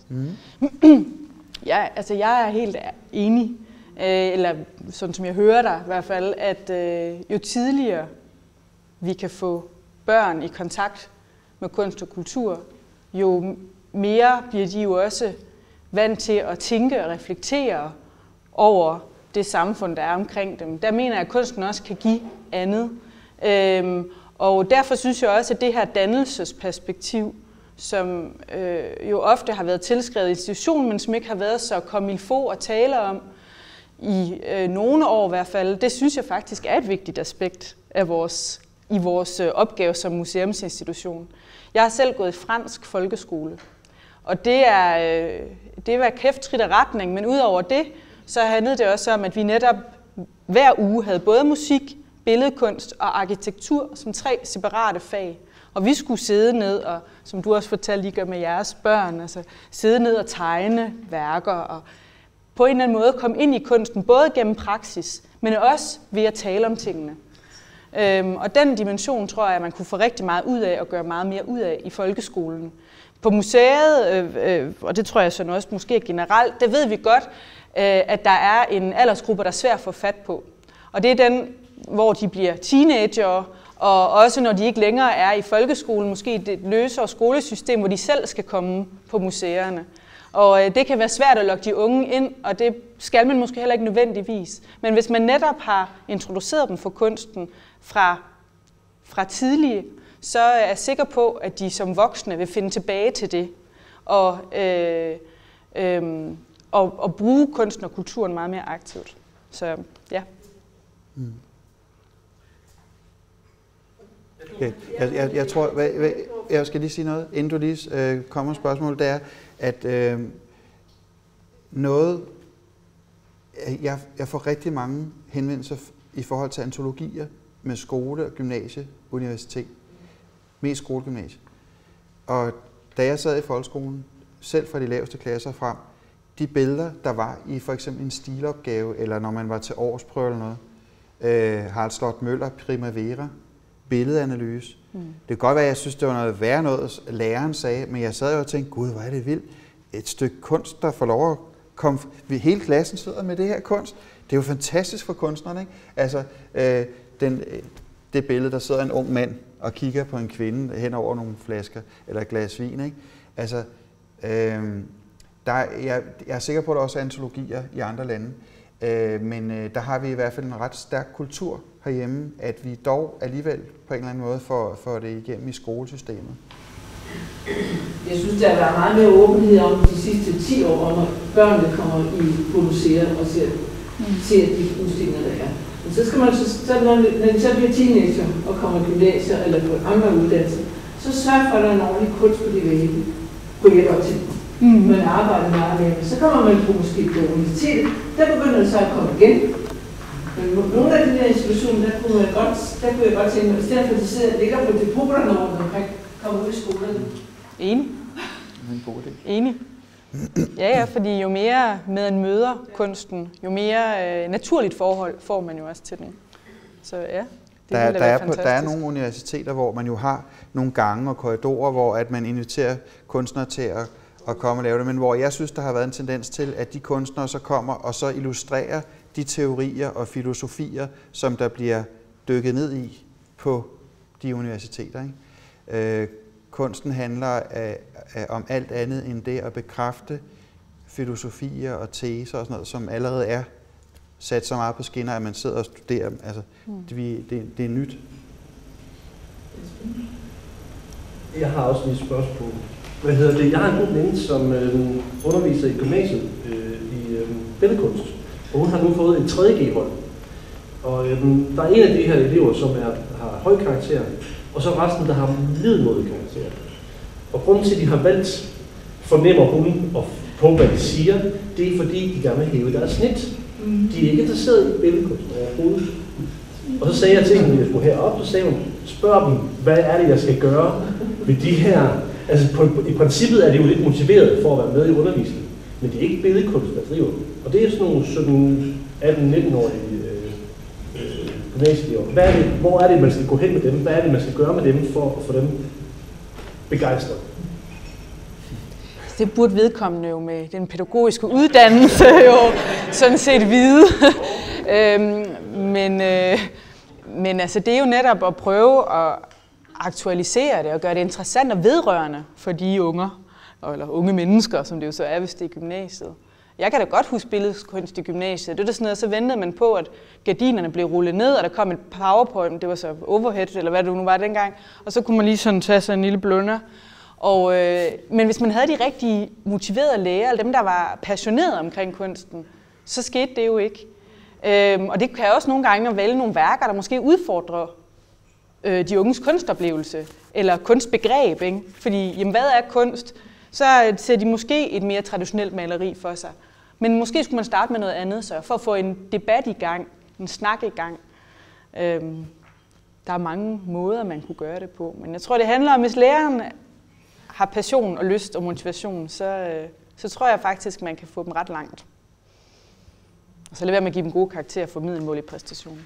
Ja, altså jeg er helt enig, eller sådan som jeg hører dig i hvert fald, at jo tidligere vi kan få børn i kontakt med kunst og kultur, jo mere bliver de jo også vant til at tænke og reflektere over det samfund, der er omkring dem. Der mener jeg, at kunsten også kan give andet. Og derfor synes jeg også, at det her dannelsesperspektiv, som jo ofte har været tilskrevet i institutionen, men som ikke har været så comme-il-faut at tale om i nogle år i hvert fald, det synes jeg faktisk er et vigtigt aspekt af i vores opgave som museumsinstitution. Jeg har selv gået i fransk folkeskole, og det var kæftrit af retning, men udover det, så handlede det også om, at vi netop hver uge havde både musik, billedkunst og arkitektur som 3 separate fag. Og vi skulle sidde ned og, som du også fortalte, I gør med jeres børn, altså sidde ned og tegne værker og på en eller anden måde komme ind i kunsten, både gennem praksis, men også ved at tale om tingene. Og den dimension tror jeg, at man kunne få rigtig meget ud af og gøre meget mere ud af i folkeskolen. På museet, og det tror jeg sådan også måske generelt, det ved vi godt, at der er en aldersgruppe, der er svær at få fat på. Og det er den, hvor de bliver teenagere, og også når de ikke længere er i folkeskolen, måske et løsere skolesystem, hvor de selv skal komme på museerne. Og det kan være svært at lokke de unge ind, og det skal man måske heller ikke nødvendigvis. Men hvis man netop har introduceret dem for kunsten fra tidlige, så er jeg sikker på, at de som voksne vil finde tilbage til det, og bruge kunsten og kulturen meget mere aktivt. Så ja. Okay. Jeg tror, jeg skal lige sige noget, inden du lige kommer spørgsmål, det er, at jeg får rigtig mange henvendelser i forhold til antologier med skole, gymnasie, universitet. Mest skolegymnasie. Og da jeg sad i folkeskolen, selv fra de laveste klasser frem, de billeder, der var i for eksempel en stilopgave, eller når man var til årsprøve eller noget, Harald Slot Møller, Primavera, billedanalyse. Det kan godt være, at jeg synes, det var noget værre noget, læreren sagde, men jeg sad jo og tænkte, gud, hvor er det vildt. Et stykke kunst, der får lov at komme... Hele klassen sidder med det her kunst. Det er jo fantastisk for kunstnerne, ikke? Altså, det billede, der sidder en ung mand og kigger på en kvinde hen over nogle flasker eller et glas vin, ikke? Altså, jeg er sikker på, at der også er antologier i andre lande, men der har vi i hvert fald en ret stærk kultur herhjemme, at vi dog alligevel på en eller anden måde får det igennem i skolesystemet. Jeg synes, der har været meget mere åbenhed om de sidste 10 år, om at børnene kommer på museer og ser de udstillinger, der er. Men så skal man når de så bliver teenager og kommer i gymnasier eller på andre uddannelser, så sørg for, at der er en ordentlig kunst på de vægge på et år til. Man arbejder meget med. Så kommer man på måske på universitetet, der begynder det så at komme igen. Men nogle af de der institutioner, der kunne jeg godt tænke mig, i stedet for at de ligger på depoterne omkring, kommer ud i skolerne. Enig. En god idé. Enig. Ja, fordi jo mere man møder kunsten, jo mere naturligt forhold får man jo også til den. Så ja, det ville være fantastisk. Der er nogle universiteter, hvor man jo har nogle gange og korridorer, hvor at man inviterer kunstnere til at komme og lave det, men hvor jeg synes, der har været en tendens til, at de kunstnere så kommer og så illustrerer de teorier og filosofier, som der bliver dykket ned i på de universiteter, ikke? Kunsten handler om alt andet end det at bekræfte filosofier og teser og sådan noget, som allerede er sat så meget på skinner, at man sidder og studerer. Altså, det er nyt. Jeg har også et spørgsmål. Jeg har en god veninde, som underviser i gymnasiet i billedkunst, og hun har nu fået et 3G-hold. Og der er en af de her elever, som har høj karakter, og så resten, der har middelmådig karakter. Og grunden til, at de har valgt, fornemmer hun på, hvad de siger, det er fordi, de gerne vil hæve deres snit. De er ikke interesseret i billedkunst overhovedet. Og så sagde jeg til hende, at jeg skulle herop, så sagde hun, spørg dem, hvad er det, jeg skal gøre ved de her... Altså i princippet er det jo lidt motiveret for at være med i undervisningen, men det er ikke billedkunst, der driver dem. Og det er sådan nogle 17, 18, 19-årige gymnasieelever. Hvor er det, man skal gå hen med dem? Hvad er det, man skal gøre med dem for at få dem begejstret? Det burde vedkommende jo med den pædagogiske uddannelse jo sådan set vide. Men altså, det er jo netop at prøve at aktualisere det og gøre det interessant og vedrørende for de unger, eller unge mennesker, som det jo så er, hvis det er gymnasiet. Jeg kan da godt huske billedkunst i gymnasiet. Det er sådan noget, så ventede man på, at gardinerne blev rullet ned, og der kom et PowerPoint, det var så overhead, eller hvad det nu var dengang, og så kunne man lige sådan tage sig en lille blunder. Men hvis man havde de rigtig motiverede lærere, eller dem, der var passionerede omkring kunsten, så skete det jo ikke. Og det kan også nogle gange at vælge nogle værker, der måske udfordrer de unges kunstoplevelse, eller kunstbegreb, ikke? Fordi, jamen, hvad er kunst? Så ser de måske et mere traditionelt maleri for sig. Men måske skulle man starte med noget andet, så for at få en debat i gang, en snak i gang. Der er mange måder, man kunne gøre det på. Men jeg tror, det handler om, hvis læreren har passion og lyst og motivation, så tror jeg faktisk, man kan få dem ret langt. Og så lad være med at give dem gode karakterer for middelmålig præstation.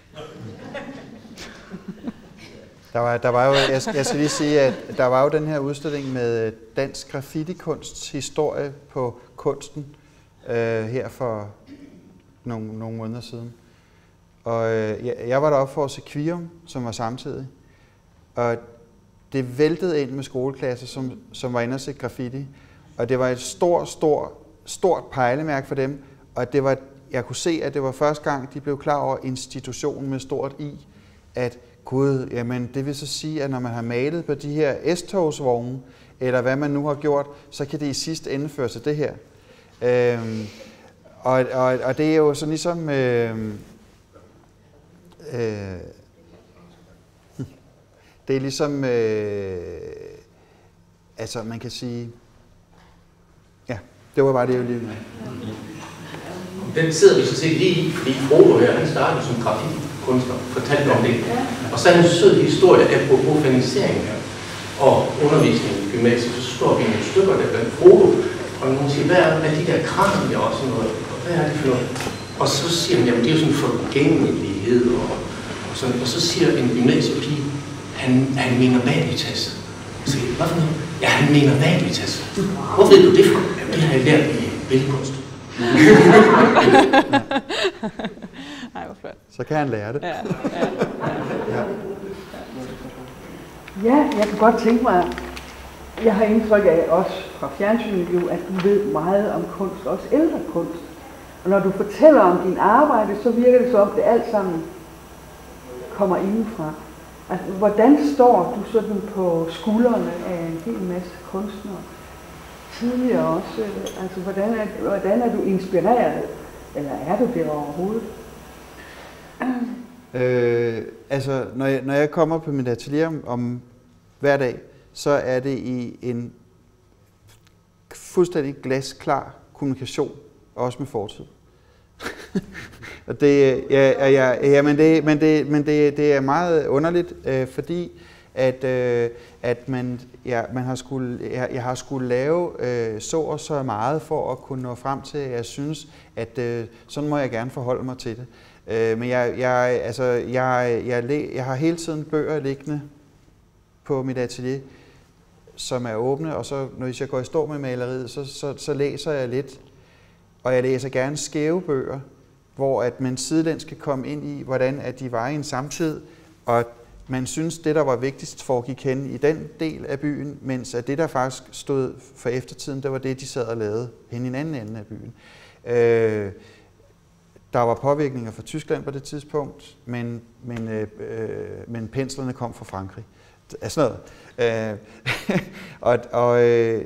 Der var jo, jeg skal lige sige, at der var jo den her udstilling med dansk graffitikunsts historie på kunsten her for nogle måneder siden. Og jeg var deroppe for at se Quirum, som var samtidig. Og det væltede ind med skoleklasser, som var inde og se graffiti. Og det var et stort pejlemærke for dem. Og det var, jeg kunne se, at det var første gang, de blev klar over institutionen med stort I, at gud, jamen det vil så sige, at når man har malet på de her S-togsvogne, eller hvad man nu har gjort, så kan det i sidste ende føre til det her. Og det er jo sådan ligesom... det er ligesom... altså man kan sige... Ja, det var bare det, jeg lige med. Den sidder vi så set lige i, fordi Frodo her, han startede som graffitikunstner, fortalte om det. Og så er en sød historie, apropos fanisering her, og undervisning i gymnasiet, så står vi nogle stykker der blandt Frodo, og nogen siger, hvad er de der kranier og sådan noget, og hvad er det for noget? Og så siger han, jamen det er jo sådan en forgængelighed, og sådan, og så siger en gymnasiepige, han mener vanitas. Så siger jeg, hvad for noget? Ja, han mener vanitas. Hvor ved du det fra? Jamen det har jeg lært i billedkunst. Nej, hvor flot. Så kan han lære det. Ja, jeg kan godt tænke mig, jeg har indtryk af også fra fjernsynet jo, at du ved meget om kunst, også ældre kunst. Og når du fortæller om din arbejde, så virker det som om det alt sammen kommer indenfra. Altså, hvordan står du sådan på skuldrene af en hel masse kunstnere? Tidligere også, altså hvordan er du inspireret, eller er du det overhovedet? Altså, når jeg kommer på mit atelier om hver dag, så er det i en fuldstændig glasklar kommunikation, også med fortid. Og det, det er meget underligt, fordi at man har jeg har skulle lave så og så meget for at kunne nå frem til, at jeg synes, at sådan må jeg gerne forholde mig til det. Men jeg har hele tiden bøger liggende på mit atelier, som er åbne, og så når jeg går i stå med maleriet, så læser jeg lidt. Og jeg læser gerne skæve bøger, hvor at man sidelæns skal komme ind i, hvordan at de var i en samtid, og man synes, det der var vigtigst foregik hen i den del af byen, mens at det der faktisk stod for eftertiden, det var det, de sad og lavede hen i en anden ende af byen. Der var påvirkninger fra Tyskland på det tidspunkt, men penslerne kom fra Frankrig. Sådan noget.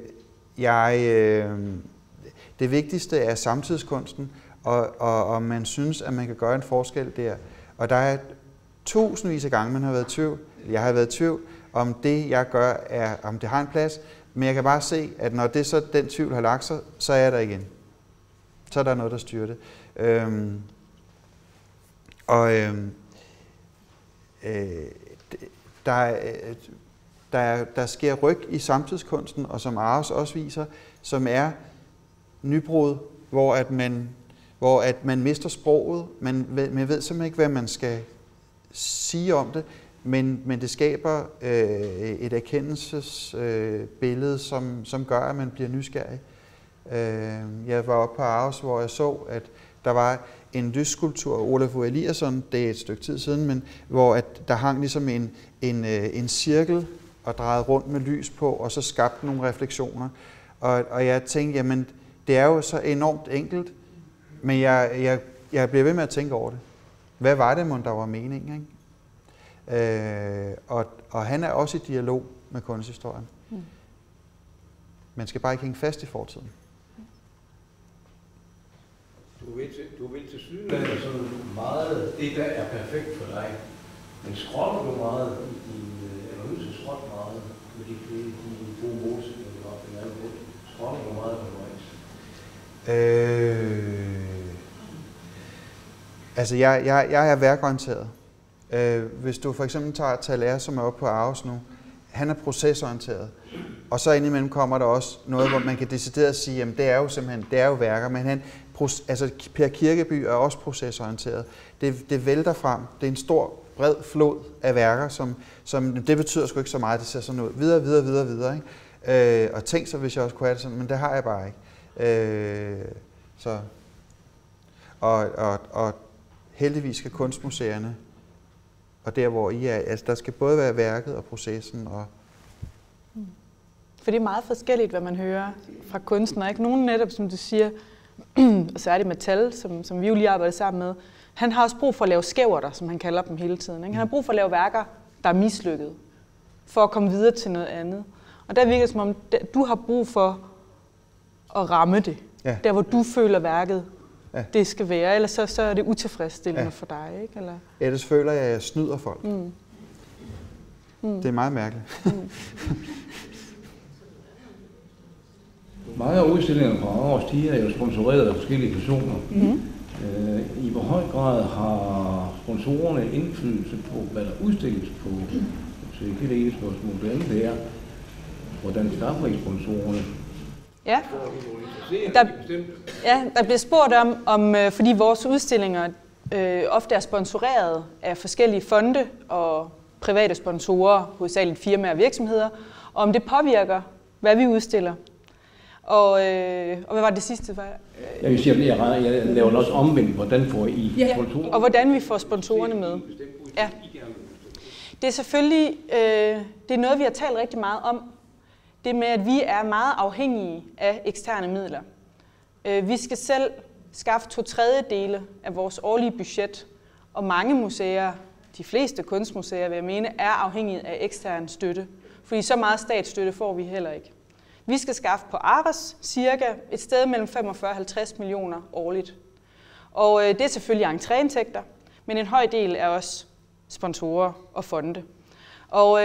Det vigtigste er samtidskunsten, og man synes, at man kan gøre en forskel der. Og der er tusindvis af gange, man har været i tvivl. Jeg har været i tvivl, om det, jeg gør, om det har en plads. Men jeg kan bare se, at når det så den tvivl har lagt sig, så er jeg der igen. Så er der noget, der styrer det. der sker ryg i samtidskunsten, og som Aros også viser, som er nybrud, hvor at man mister sproget, man ved simpelthen ikke, hvad man skal sige om det, men det skaber et erkendelsesbillede, som gør, at man bliver nysgerrig. Jeg var oppe på Aarhus, hvor jeg så, at der var en lysskulptur, Olafur Eliasson, det er et stykke tid siden, men hvor at der hang ligesom en cirkel og drejede rundt med lys på, og så skabte nogle refleksioner. Og jeg tænkte, jamen, det er jo så enormt enkelt, men jeg bliver ved med at tænke over det. Hvad var det, der var meningen, ikke? Og han er også i dialog med kunsthistorien. Man skal bare ikke hænge fast i fortiden. Du vil til sydenlandet sådan meget, det der er perfekt for dig, men skrotter du meget eller nødt til at skrotte meget med de gode målsætninger, du har for den skrotter du meget undervejs? Altså, jeg er værkorienteret. Hvis du for eksempel tager Talær, som er oppe på Aarhus nu, han er procesorienteret. Og så indimellem kommer der også noget, hvor man kan decideret sige, jamen det er jo simpelthen, det er jo værker, men Per Kirkeby er også procesorienteret. Det vælter frem. Det er en stor, bred flod af værker, som det betyder sgu ikke så meget, det ser sådan ud. Videre, ikke? Og tænk så, hvis jeg også kunne have det sådan, men det har jeg bare ikke. Og heldigvis skal kunstmuseerne, og der hvor I er, altså der skal både være værket og processen. For det er meget forskelligt, hvad man hører fra kunstnere. Ikke? Nogen netop, som du siger, og så er det Metal, som vi jo lige arbejder sammen med, han har også brug for at lave skæverter, som han kalder dem hele tiden. Ikke? Han har brug for at lave værker, der er mislykket, for at komme videre til noget andet. Og der virker det som om, du har brug for at ramme det. Ja. Der hvor du føler værket, det skal være, ellers så er det utilfredsstillende for dig. Ikke? Eller? Ellers føler jeg, at jeg snyder folk. Det er meget mærkeligt. Mange af udstillingerne fra Aarhus, de er jo sponsoreret af forskellige personer. I hvor høj grad har sponsorerne indflydelse på, hvad der udstilles på? Så det er det ene spørgsmål. Det andet er, hvordan skaffer I sponsorerne? Ja. Der bliver spurgt om fordi vores udstillinger ofte er sponsoreret af forskellige fonde og private sponsorer, hovedsageligt firmaer og virksomheder, og om det påvirker, hvad vi udstiller. Og hvad var det sidste? Jeg vil sige, jeg laver også omvendt, hvordan får I sponsorer? Og hvordan vi får sponsorerne med. Ja. Det er selvfølgelig det er noget, vi har talt rigtig meget om. Det med, at vi er meget afhængige af eksterne midler. Vi skal selv skaffe 2/3 af vores årlige budget, og mange museer, de fleste kunstmuseer vil jeg mene, er afhængige af ekstern støtte. Fordi så meget statsstøtte får vi heller ikke. Vi skal skaffe på Aros cirka et sted mellem 45 og 50 millioner årligt. Og det er selvfølgelig entréindtægter, men en høj del er også sponsorer og fonde. Og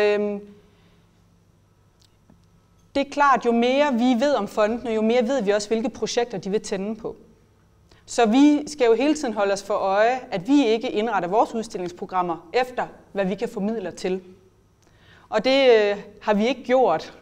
det er klart, jo mere vi ved om fondene, jo mere ved vi også, hvilke projekter de vil tænde på. Så vi skal jo hele tiden holde os for øje, at vi ikke indretter vores udstillingsprogrammer efter, hvad vi kan få midler til. Og det har vi ikke gjort.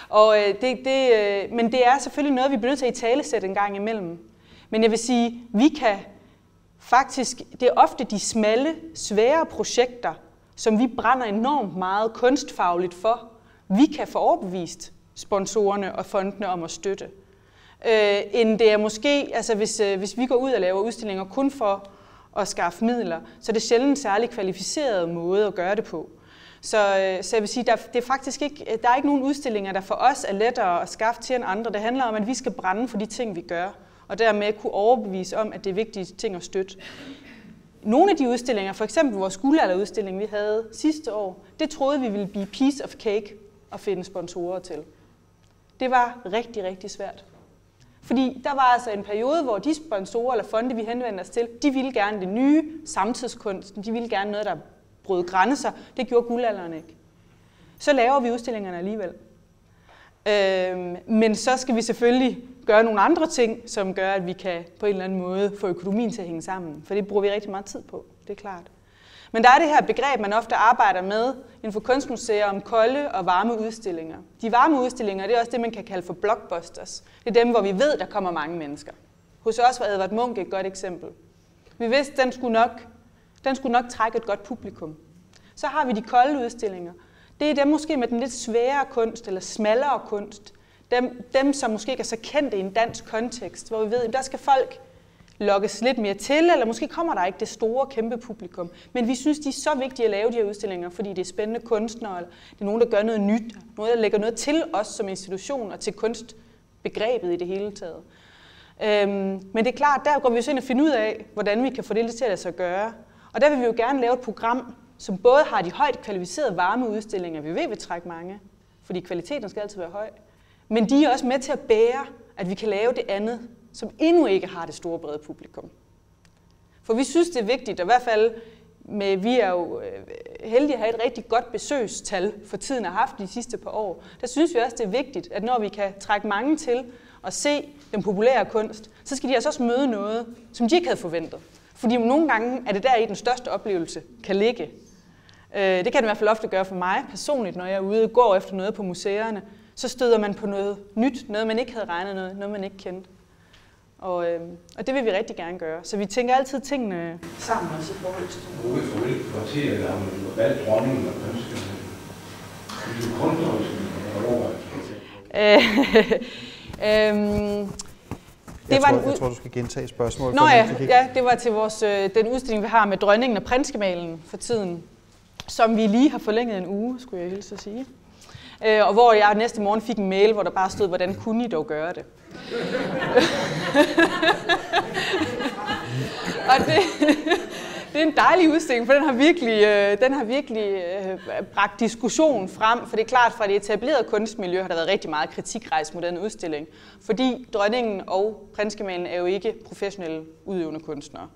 Men det er selvfølgelig noget, vi bliver nødt til at italesætte en gang imellem. Men jeg vil sige, vi kan faktisk, det er ofte de smalle, svære projekter, som vi brænder enormt meget kunstfagligt for, vi kan få overbevist sponsorerne og fondene om at støtte. End det er måske, altså hvis vi går ud og laver udstillinger kun for at skaffe midler, så er det sjældent en særlig kvalificeret måde at gøre det på. Så jeg vil sige, der er ikke nogen udstillinger, der for os er lettere at skaffe til end andre. Det handler om, at vi skal brænde for de ting, vi gør, og dermed kunne overbevise om, at det er vigtige ting at støtte. Nogle af de udstillinger, for eksempel vores guldalderudstilling, vi havde sidste år, det troede vi ville blive piece of cake at finde sponsorer til. Det var rigtig, rigtig svært. Fordi der var altså en periode, hvor de sponsorer eller fonde, vi henvendte os til, de ville gerne det nye, samtidskunsten, de ville gerne noget, der brød grænser. Det gjorde guldalderen ikke. Så laver vi udstillingerne alligevel. Men så skal vi selvfølgelig gøre nogle andre ting, som gør, at vi kan på en eller anden måde få økonomien til at hænge sammen. For det bruger vi rigtig meget tid på, det er klart. Men der er det her begreb, man ofte arbejder med inden for kunstmuseer om kolde og varme udstillinger. De varme udstillinger, det er også det, man kan kalde for blockbusters. Det er dem, hvor vi ved, der kommer mange mennesker. Hos os var Edvard Munch et godt eksempel. Vi vidste, den skulle nok trække et godt publikum. Så har vi de kolde udstillinger. Det er dem måske med den lidt sværere kunst, eller smallere kunst. Dem som måske ikke er så kendte i en dansk kontekst, hvor vi ved, at der skal folk lokkes lidt mere til, eller måske kommer der ikke det store, kæmpe publikum. Men vi synes, de er så vigtige at lave de her udstillinger, fordi det er spændende kunstnere, eller det er nogen, der gør noget nyt, noget, der lægger noget til os som institution, og til kunstbegrebet i det hele taget. Men det er klart, der går vi så ind og finde ud af, hvordan vi kan få det til at lade sig gøre. Og der vil vi jo gerne lave et program, som både har de højt kvalificerede varme udstillinger, vi ved vil trække mange, fordi kvaliteten skal altid være høj, men de er også med til at bære, at vi kan lave det andet, som endnu ikke har det store brede publikum. For vi synes, det er vigtigt, og i hvert fald, vi er jo heldige at have et rigtig godt besøgstal for tiden har haft de sidste par år. Der synes vi også, det er vigtigt, at når vi kan trække mange til at se den populære kunst, så skal de altså også møde noget, som de ikke havde forventet. Fordi nogle gange er det der i den største oplevelse kan ligge. Det kan det i hvert fald ofte gøre for mig personligt, når jeg er ude og går efter noget på museerne. Så støder man på noget nyt, noget man ikke havde regnet, noget man ikke kendte. Og det vil vi rigtig gerne gøre. Så vi tænker altid tingene sammen også i forhold til det. Hvilke kvarterer der har man valgt dronningen og kunstnerne? Det er jo kunstneriske Jeg tror, du skal gentage spørgsmålet. Nå ja, det var til den udstilling, vi har med dronningen og prinsgemalen for tiden, som vi lige har forlænget en uge, skulle jeg hilse at sige. Og hvor jeg næste morgen fik en mail, hvor der bare stod, hvordan kunne I dog gøre det? Og det er en dejlig udstilling, for den har virkelig bragt diskussion frem. For det er klart, fra det etablerede kunstmiljø har der været rigtig meget kritik rejst mod den udstilling. Fordi dronningen og prinsgemalen er jo ikke professionelle udøvende kunstnere.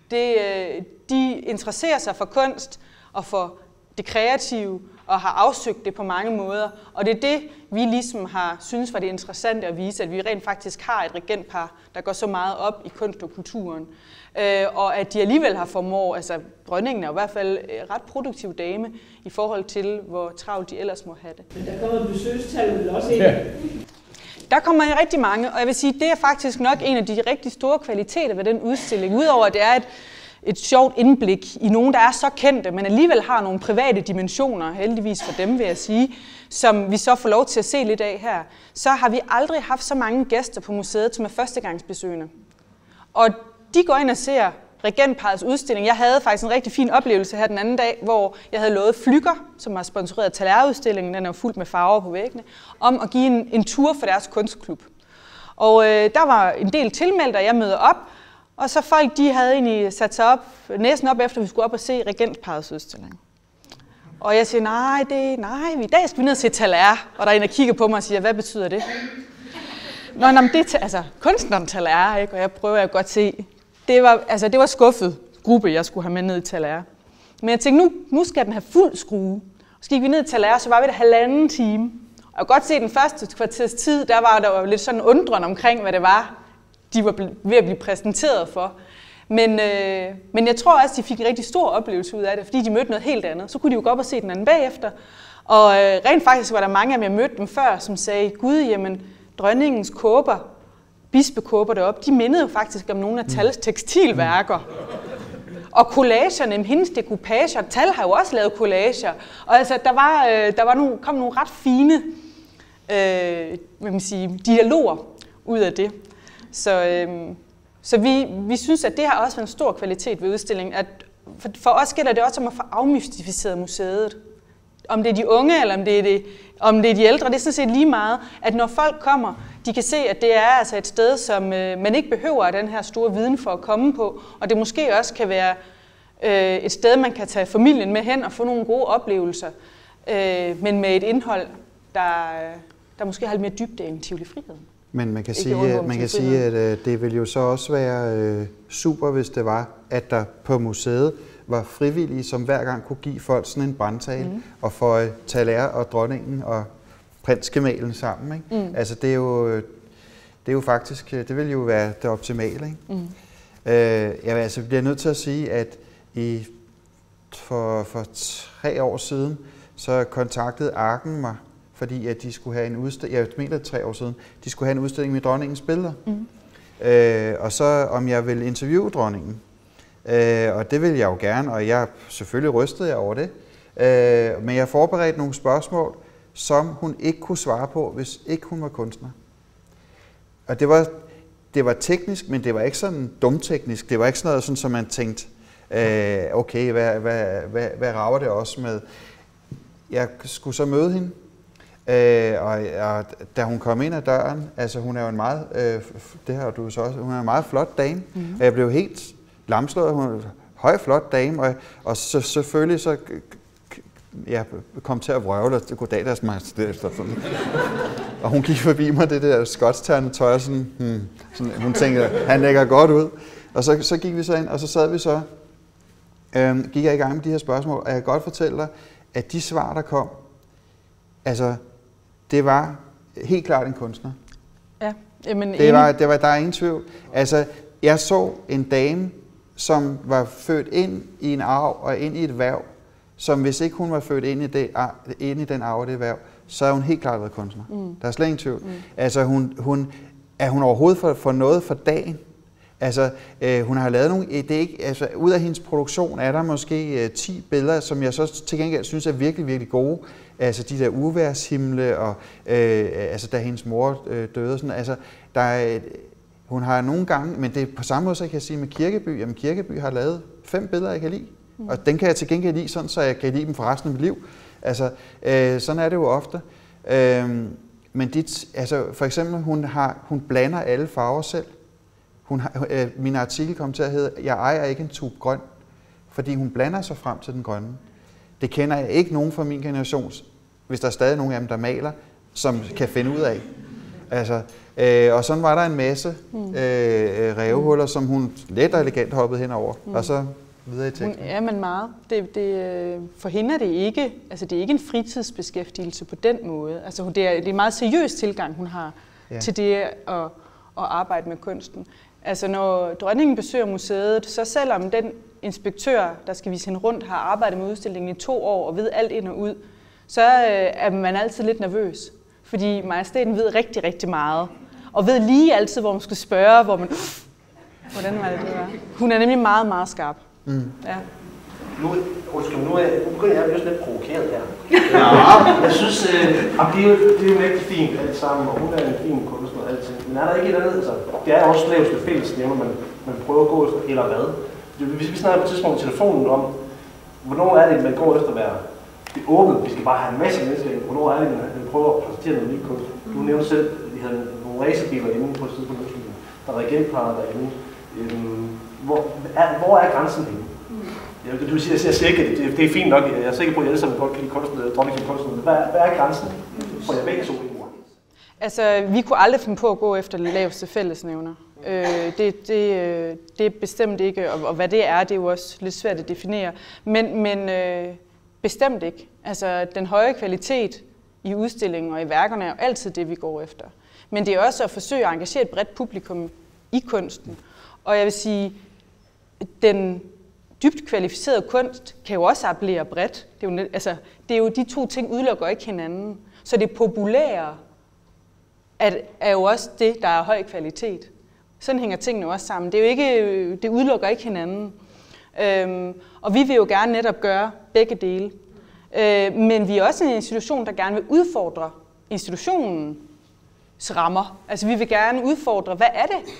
De interesserer sig for kunst og for det kreative, og har afsøgt det på mange måder. Og det er det, vi ligesom har synes var det interessante at vise, at vi rent faktisk har et regentpar, der går så meget op i kunst og kulturen. Og at de alligevel har formået, altså dronningen er i hvert fald ret produktiv dame i forhold til, hvor travlt de ellers må have det. Men der kommer besøgstallet vel også ind? Ja. Der kommer rigtig mange, og jeg vil sige, det er faktisk nok en af de rigtig store kvaliteter ved den udstilling. Udover at det er et sjovt indblik i nogen, der er så kendte, men alligevel har nogle private dimensioner, heldigvis for dem vil jeg sige, som vi så får lov til at se lidt af her, så har vi aldrig haft så mange gæster på museet, som er førstegangsbesøgende. Og de går ind og ser regentparrets udstilling. Jeg havde faktisk en rigtig fin oplevelse her den anden dag, hvor jeg havde lovet Flügger, som har sponsoreret Tallerudstillingen, den er jo fuldt med farver på væggene, om at give en tur for deres kunstklub. Og der var en del tilmeldte, og jeg møder op, og så folk, de havde egentlig sat sig op, næsten op efter, vi skulle op og se regentparrets udstilling. Og jeg siger, nej, i dag skal vi ned og se Talleré. Og der er en, der kigger på mig og siger, hvad betyder det? Nå, det er kunstneren Talleré, ikke? Og jeg prøver at godt se. Det var skuffet gruppe, jeg skulle have med ned i Talleré. Men jeg tænkte, nu skal den have fuld skrue. Så gik vi ned i Talleré, så var vi der 1,5 time. Og jeg kunne godt se den første kvarters tid, der var lidt sådan undrende omkring, hvad det var, de var ved at blive præsenteret for. Men jeg tror også, de fik en rigtig stor oplevelse ud af det, fordi de mødte noget helt andet. Så kunne de jo gå op og se den anden bagefter. Og rent faktisk var der mange af dem, jeg mødte dem før, som sagde, gud, jamen, dronningens kåber, bispekåber deroppe, de mindede jo faktisk om nogle af Tals tekstilværker. Og collagerne, hendes dekoupager, Tal har jo også lavet collager. Og altså, kom nogle ret fine dialoger ud af det. Så vi synes, at det har også været en stor kvalitet ved udstillingen. At for os gælder det også om at få afmystificeret museet. Om det er de unge, eller om det er de ældre, det er sådan set lige meget, at når folk kommer, de kan se, at det er altså et sted, som man ikke behøver den her store viden for at komme på, og det måske også kan være et sted, man kan tage familien med hen og få nogle gode oplevelser, men med et indhold, der måske har lidt mere dybde end Tivoli Friheden. Men man kan sige, at det ville jo så også være super, hvis det var, at der på museet var frivillige, som hver gang kunne give folk sådan en brandtale og få Talleré og dronningen og prinsgemalen sammen. Ikke? Altså det er jo faktisk, det vil jo være det optimale. Ikke? Jeg bliver nødt til at sige, at for 3 år siden, så kontaktede Arken mig, fordi at de skulle have en udstilling, jeg mener 3 år siden, de skulle have en udstilling med dronningens billeder. Og så om jeg ville interviewe dronningen. Og det ville jeg jo gerne, og jeg selvfølgelig rystede jeg over det. Men jeg forberedte nogle spørgsmål, som hun ikke kunne svare på, hvis ikke hun var kunstner. Og det var teknisk, men det var ikke sådan dumteknisk. Det var ikke sådan noget, sådan, som man tænkte, okay, hvad rager det også med? Jeg skulle så møde hende, og da hun kom ind ad døren, altså hun er jo en meget, det har du så også, hun er en meget flot dame, og jeg blev helt lamslået. Hun er en høj, flot dame, og så selvfølgelig så jeg kom til at vrøvle, og goddag deres majestæt. Og hun gik forbi mig, det der skotsternede tøj, og sådan, hun tænkte, han lægger godt ud. Og så gik vi så ind, og så sad vi så, gik jeg i gang med de her spørgsmål, og jeg kan godt fortælle dig, at de svar, der kom, altså, det var helt klart en kunstner. Ja, jamen, der er ingen tvivl. Altså, jeg så en dame, som var født ind i en arv og ind i et hverv, som hvis ikke hun var født ind i den arv og det hverv, så er hun helt klart været kunstner. Der er slet ingen tvivl. Altså, er hun overhovedet for noget for dagen? Altså, hun har lavet nogle, det er ikke, altså, ud af hendes produktion er der måske 10 billeder, som jeg så til gengæld synes er virkelig, virkelig gode. Altså de der uværshimle, og altså da hendes mor døde, sådan, altså hun har nogle gange, men det er på samme måde, så jeg kan sige med Kirkeby, jamen Kirkeby har lavet 5 billeder, jeg kan lide, og den kan jeg til gengæld lide sådan, så jeg kan lide dem for resten af mit liv. Altså, sådan er det jo ofte. Men altså, for eksempel, hun blander alle farver selv. Min artikel kom til at hedde, jeg ejer ikke en tube grøn, fordi hun blander sig frem til den grønne. Det kender jeg ikke nogen fra min generation, hvis der er stadig nogen af dem, der maler, som kan finde ud af. Altså, og sådan var der en masse rævehuller, som hun let og elegant hoppede henover, og så videre i teksten. Ja, men meget. For hende er det ikke, altså det er ikke en fritidsbeskæftigelse på den måde. Altså det er en meget seriøs tilgang, hun har til det at arbejde med kunsten. Altså når dronningen besøger museet, så selvom den inspektør, der skal vise hende rundt, har arbejdet med udstillingen i 2 år og ved alt ind og ud, så er man altid lidt nervøs. Fordi majestæten ved rigtig, rigtig meget. Og ved lige altid, hvor man skal spørge, hvor man... Hvordan var det, det var? Hun er nemlig meget, meget skarp. Ja. Nu begynder jeg at blive lidt provokeret her. Jeg synes, det er jo rigtig fint alt sammen, og hun er en fin kunstner og alting. Men er der ikke et andet? Altså, det er også laveste fællesnævner, man prøver at gå efter, eller hvad? Vi snakker på et tidspunkt i telefonen om, hvornår er det, man går efter at være det åbent. Vi skal bare have en masse mennesker ind. Hvornår er det, man prøver at præsentere noget nyt kunst? Du nævnte selv, at vi havde nogle racerbiler inde på et tidspunkt. Der er regentparet derinde. Hvor er grænsen henne? Du siger, jeg siger ikke, det er fint nok. Jeg er sikker på, at jeg alle sammen godt kan lide dronning som kunstner. Hvad er grænsen for jer begge to? Altså, vi kunne aldrig finde på at gå efter det laveste fællesnævner. Det er bestemt ikke, og hvad det er jo også lidt svært at definere. Men bestemt ikke. Altså, den høje kvalitet i udstillingen og i værkerne er jo altid det, vi går efter. Men det er også at forsøge at engagere et bredt publikum i kunsten. Og jeg vil sige, den dybt kvalificeret kunst kan jo også appellere bredt. Det er jo de 2 ting udelukker ikke hinanden. Så det populære er jo også det, der er høj kvalitet. Sådan hænger tingene også sammen. Det udelukker ikke hinanden. Og vi vil jo gerne netop gøre begge dele. Men vi er også en institution, der gerne vil udfordre institutionens rammer. Altså vi vil gerne udfordre, hvad er det?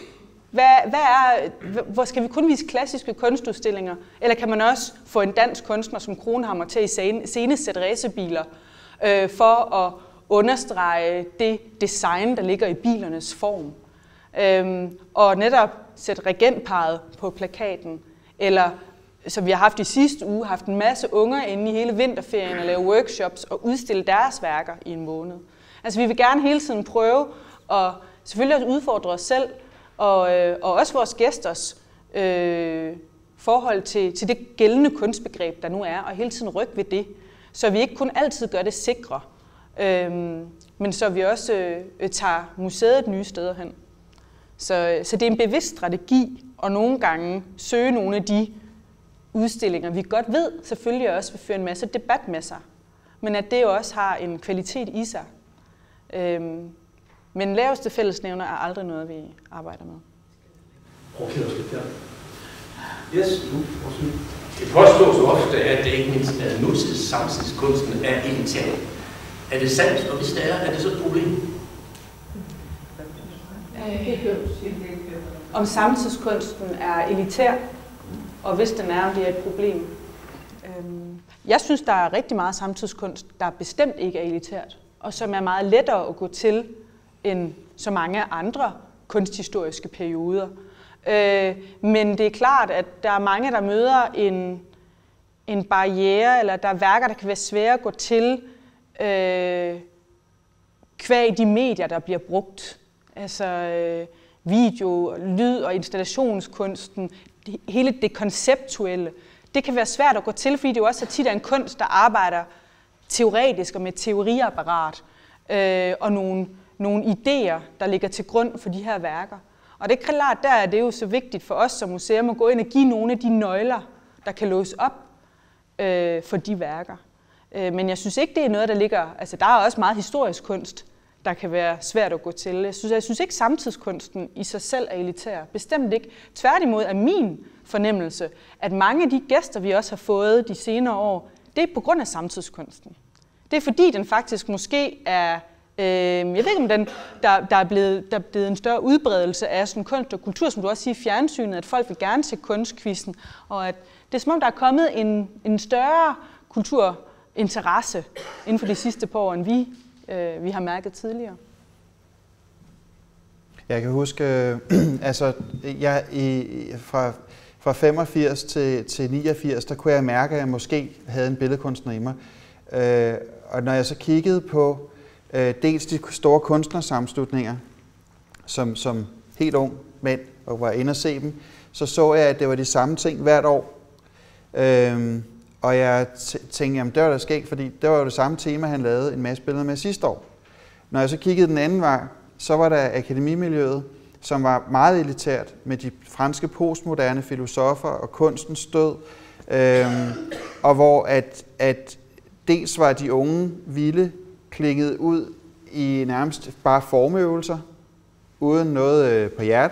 Hvor skal vi kun vise klassiske kunstudstillinger? Eller kan man også få en dansk kunstner som Kronhammer til at iscenesætte racerbiler for at understrege det design, der ligger i bilernes form? Og netop sætte regentparret på plakaten. Eller, som vi har haft i sidste uge, haft en masse unger inde i hele vinterferien og lave workshops og udstille deres værker i en måned. Altså vi vil gerne hele tiden prøve at selvfølgelig at udfordre os selv, og også vores gæsters forhold til det gældende kunstbegreb, der nu er, og hele tiden rykke ved det, så vi ikke kun altid gør det sikre, men så vi også tager museet nye steder hen. Så det er en bevidst strategi, og nogle gange søge nogle af de udstillinger, vi godt ved selvfølgelig også vil føre en masse debat med sig, men at det jo også har en kvalitet i sig. Men laveste fællesnævner er aldrig noget, vi arbejder med. Okay, yes, Det påstås ofte, at det ikke mindst er nutids samtidskunsten er elitær. Er det sandt, og hvis det er det så et problem? Om samtidskunsten er elitær, og hvis den er, om det er et problem. Jeg synes, der er rigtig meget samtidskunst, der bestemt ikke er elitært, og som er meget lettere at gå til end så mange andre kunsthistoriske perioder. Men det er klart, at der er mange, der møder en barriere, eller der er værker, der kan være svære at gå til, kvæg de medier, der bliver brugt. Altså video, lyd og installationskunsten, hele det konceptuelle. Det kan være svært at gå til, fordi det jo også tit er en kunst, der arbejder teoretisk og med teoriapparat, og nogle idéer, der ligger til grund for de her værker. Og det er klart, der er det jo så vigtigt for os som museum at gå ind og give nogle af de nøgler, der kan låse op for de værker. Men jeg synes ikke, det er noget, der ligger... Altså, der er også meget historisk kunst, der kan være svært at gå til. Jeg synes ikke, samtidskunsten i sig selv er elitær. Bestemt ikke. Tværtimod er min fornemmelse, at mange af de gæster, vi også har fået de senere år, det er på grund af samtidskunsten. Det er fordi, den faktisk måske er... Jeg ved ikke, om der er blevet en større udbredelse af sådan kunst og kultur, som du også siger i fjernsynet, at folk vil gerne se kunstkvisten, og at det er som om, der er kommet en større kulturinteresse inden for de sidste par år, end vi har mærket tidligere. Jeg kan huske, altså fra 85 til 89, der kunne jeg mærke, at jeg måske havde en billedkunstner i mig. Og når jeg så kiggede på dels de store kunstnersammenslutninger, som helt ung mænd, og var inde og se dem, så jeg, at det var de samme ting hvert år. Og jeg tænkte, jamen det var da skægt, fordi det var jo det samme tema, han lavede en masse billeder med sidste år. Når jeg så kiggede den anden vej, så var der akademimiljøet, som var meget elitært med de franske postmoderne filosofer og kunstens død, og hvor at dels var de unge vilde klinget ud i nærmest bare formøvelser, uden noget på hjertet,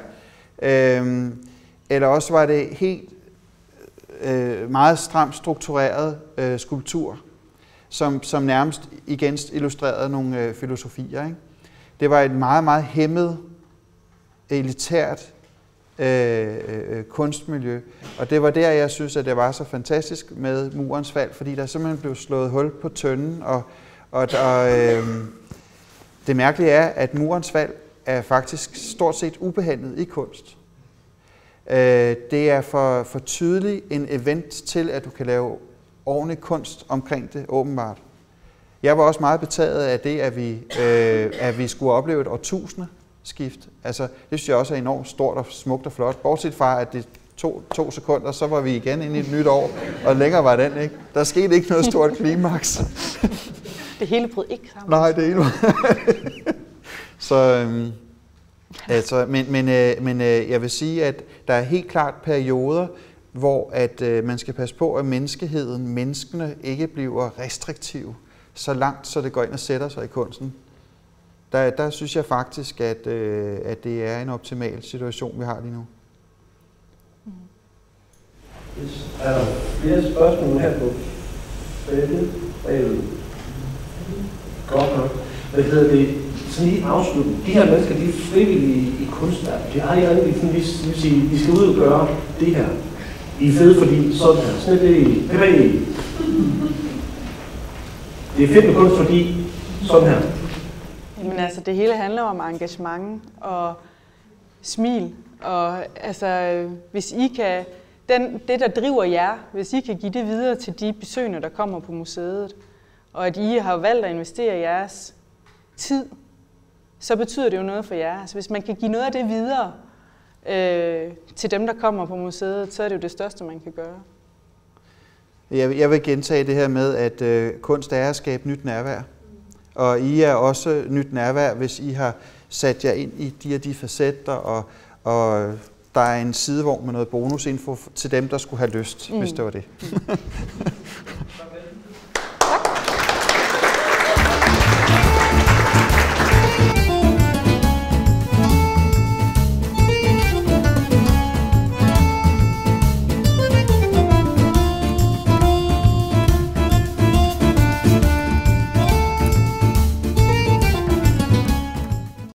eller også var det helt meget stramt struktureret skulptur, som nærmest igen illustrerede nogle filosofier. Ikke? Det var et meget, meget hæmmet, elitært kunstmiljø, og det var der, jeg synes, at det var så fantastisk med Murens fald, fordi der simpelthen blev slået hul på tønden, og det mærkelige er, at Murens fald er faktisk stort set ubehandlet i kunst. Det er for tydelig en event til, at du kan lave ordentlig kunst omkring det, åbenbart. Jeg var også meget betaget af det, at vi skulle opleve et årtusindskift. Altså, det synes jeg også er enormt stort og smukt og flot. Bortset fra, at det tog 2 sekunder, så var vi igen inde i et nyt år, og længere var den ikke. Der skete ikke noget stort klimaks. Det hele brød ikke sammen. Nej, det hele så, men jeg vil sige, at der er helt klart perioder, hvor at man skal passe på, at menneskene ikke bliver restriktive så langt, så det går ind og sætter sig i kunsten. Der synes jeg faktisk, at det er en optimal situation, vi har lige nu. Er der flere spørgsmål her på feltet? Godt nok. Hvad hedder det? Sådan lige afslutning. De her mennesker, de er frivillige i kunstværk. De har ikke rigtig, vi skal ud og gøre det her. I er fede, fordi sådan her. Sådan det er fedt med kunst, fordi sådan her. Jamen altså, det hele handler om engagement og smil. Og altså, hvis I kan, det der driver jer, hvis I kan give det videre til de besøgende, der kommer på museet, og at I har valgt at investere jeres tid, så betyder det jo noget for jer. Altså, hvis man kan give noget af det videre til dem, der kommer på museet, så er det jo det største, man kan gøre. Jeg vil gentage det her med, at kunst er at skabe nyt nærvær. Og I er også nyt nærvær, hvis I har sat jer ind i de facetter, og der er en sidevogn med noget bonusinfo til dem, der skulle have lyst, hvis det var det.